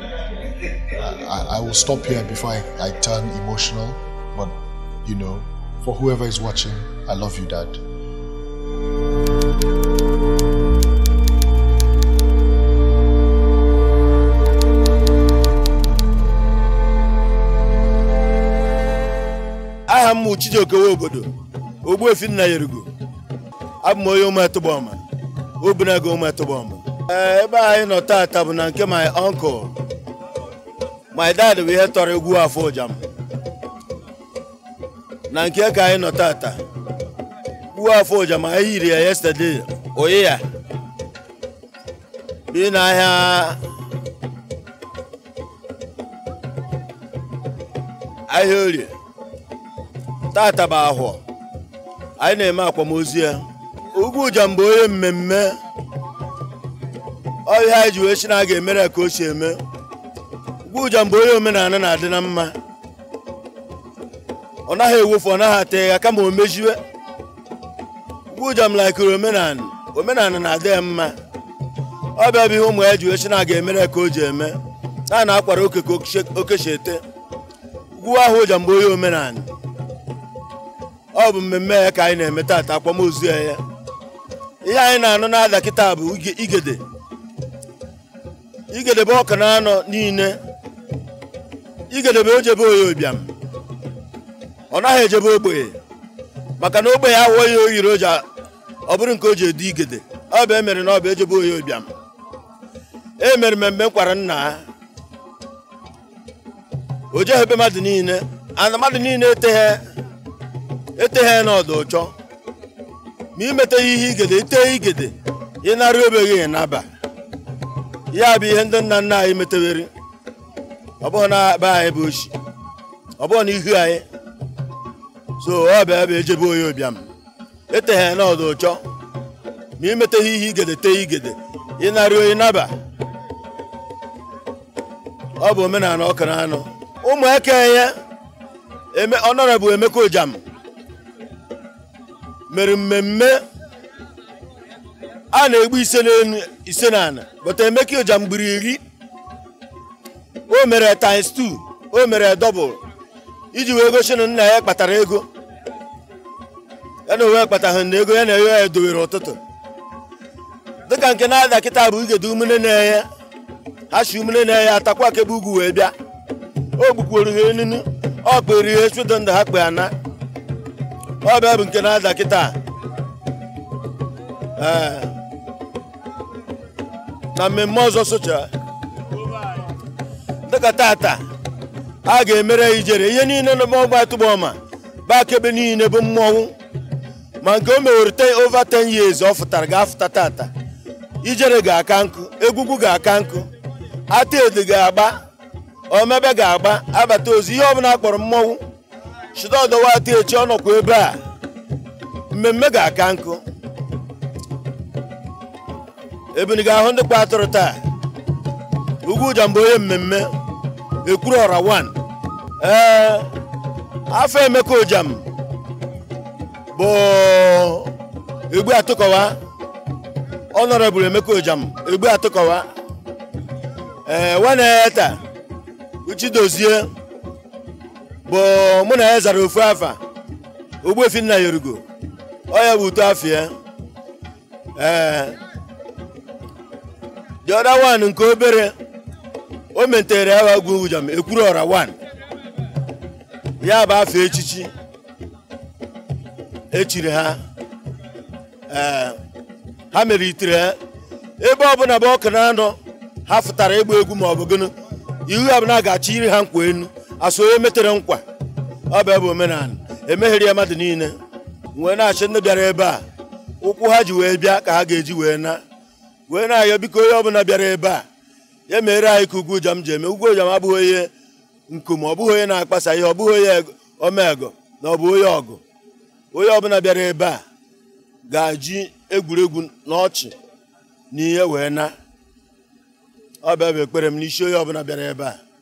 I will stop here before I turn emotional, but you know, for whoever is watching, I love you, Dad. I am Chijioke obodo Ogbuefi nna Yerugo. Abụ m onye Ụmụetụbọma, Obunago Ụmụetụbọma. Ebe anyị nọ taata bụ na nke my uncle. My dad bụ ihe tọrọ egwu afọ ụjam. Na nke ka anyị nọ taata. Egwu afọ ụjam anyị yiri ya yesterday. Oyi ya. Bi n'ahịa ahịa Orie. Tata bụ ahụ. Anyị na-eme akwamozu ya. Ugwu ụjam bụ onye mmemme. Ọ ihe anyị ji wee si na a ga-emere ka o si eme. Ugwu ụjam bụ onye omenala na-adị na mma. Ọ naghị ewofu, ọ naghị ata ya kama o mejiwe. Ugwu ụjam laikiri omenala. Omenala na-adị ya mma. Ọ bịa bụ ihe ụmụ ya ji wee si na a ga-emere ka o ji eme. A na-akwara oke ka okeshi ete. Ugwu ahụ ụjam bụ onye omenala. Ọ bụ mmemme ya ka anyị na-eme taata, akwamozu ya. Ihe anyị na-anụ na-ada kịta bụ igede. Igede bụ ọka na-anọ niile. Igede bụ ojebe oyi ụbịam. Ọ naghị ejebe ogbenye. Maka na ogbenye ahụ oyi oyiri oja, ọ bụrụ nke o ji edu igede. Ọ bụ emere na ọ bụ ejebe oyi ụbịam. E mere mmemme nkwara nna ha. O jeghị ebe mmadụ niile. Ana mmadụ niile eteghe n'ọdụ ụchọ. Ma imete ihe igede, ite igede, ị narị obeghị n'aba. Ya bụ ihe ndị nna nna anyị metewere. Ọ bụghị na be anyị bụ oshi. Ọ bụghị na ihu anyị. So ọ bịa ebe ejebe oyi ụbịam. Eteghe n'ọdụ ụchọ. Ma imete ihe igede, te igede, ị narị oyi n'aba. Ọ bụ omenala ọka na anụ. Ụmụ eke ya Honorable Emeka Ojam mere mmemme a na-egbu ise n'ana, but Emeka Ojam gburu 10. O mere times 2, o mere double iji wee gosi na nna ya kpatara ego. Ya na wee kpatara na ego ya na ya edowere ụtụtụ. Dịka nke na-ada kịta bụ igede umene na ya. Ha shi umene na ya atakwa kebe ugwu wee bịa. O gbukwuru ha enunu, ọ kpere ihe chụdụ ndụ ha kpe ana. Ọ bịa bụ nke na-ada kịta. Na mmemme ọzọ socha. Dịka tata, a ga-emere ijere ihe niile n'ọgba Ụmụetụbọma. Bakebe niile bụ mmọnwụ. Ma nke o mewere over 10 years ọ fụtara ga-afụta tata. Ijere ga-aka nkụ, egwugwu ga-aka nkụ. Ata ede ga-agba. Omebe ga-agba, abata ozi ihe ọbụla akpọrọ mmọnwụ. Shida ọdọwa ata echi ọ nọkwa ebe a. mmemme ga-aka nkụ ebuni ga-ahụ ndị kpa atụrụ taa Ugwu Ujam bụ onye mmemme Ekwuru Ọra 1 afọ Emeka Ujam bụ Egbe Atụkọwa Honorable Emeka Ujam Egbe Atụkọwa Nwaneta Uchidozie bụ mụ na ya zara ofu afa Ogbuefi nna Yorugo ọ ya bụ uto afịa the other one nke obere o mentere ya Ugwu Ujam Ekwuru Ọra 1 ya bụ afọ echichi echiri ha ha meritere ebe ọbụla bụ ọkụ na anọ ha fụtara egwu egwu ma ọ bụ gịnị iwu ya bụ na ga-achị iri ha nkwa enu asụ onye metere nkwa ọ bụ ebe omenala emegheri ya mmadụ niile wee na-achị ndị bịara ebe a ụkwụ ha ji wee bịa ka ha ga-eji wee na-ayọ biko onye ọbụla bịara ebe a ya mere anyị ka Ugwu Ujam ji eme. Ugwu Ujam abụghị onye nkume, ọ bụghị onye na-akpasa ihe, ọ bụghị onye omego na ọ bụ onye ọgụ. Onye ọbụla bịara ebe a ga-eji egwuregwu na ọchị na ihe wee na ọ bụ ebe ekpere m n'isi onye ọbụla bịara ebe a.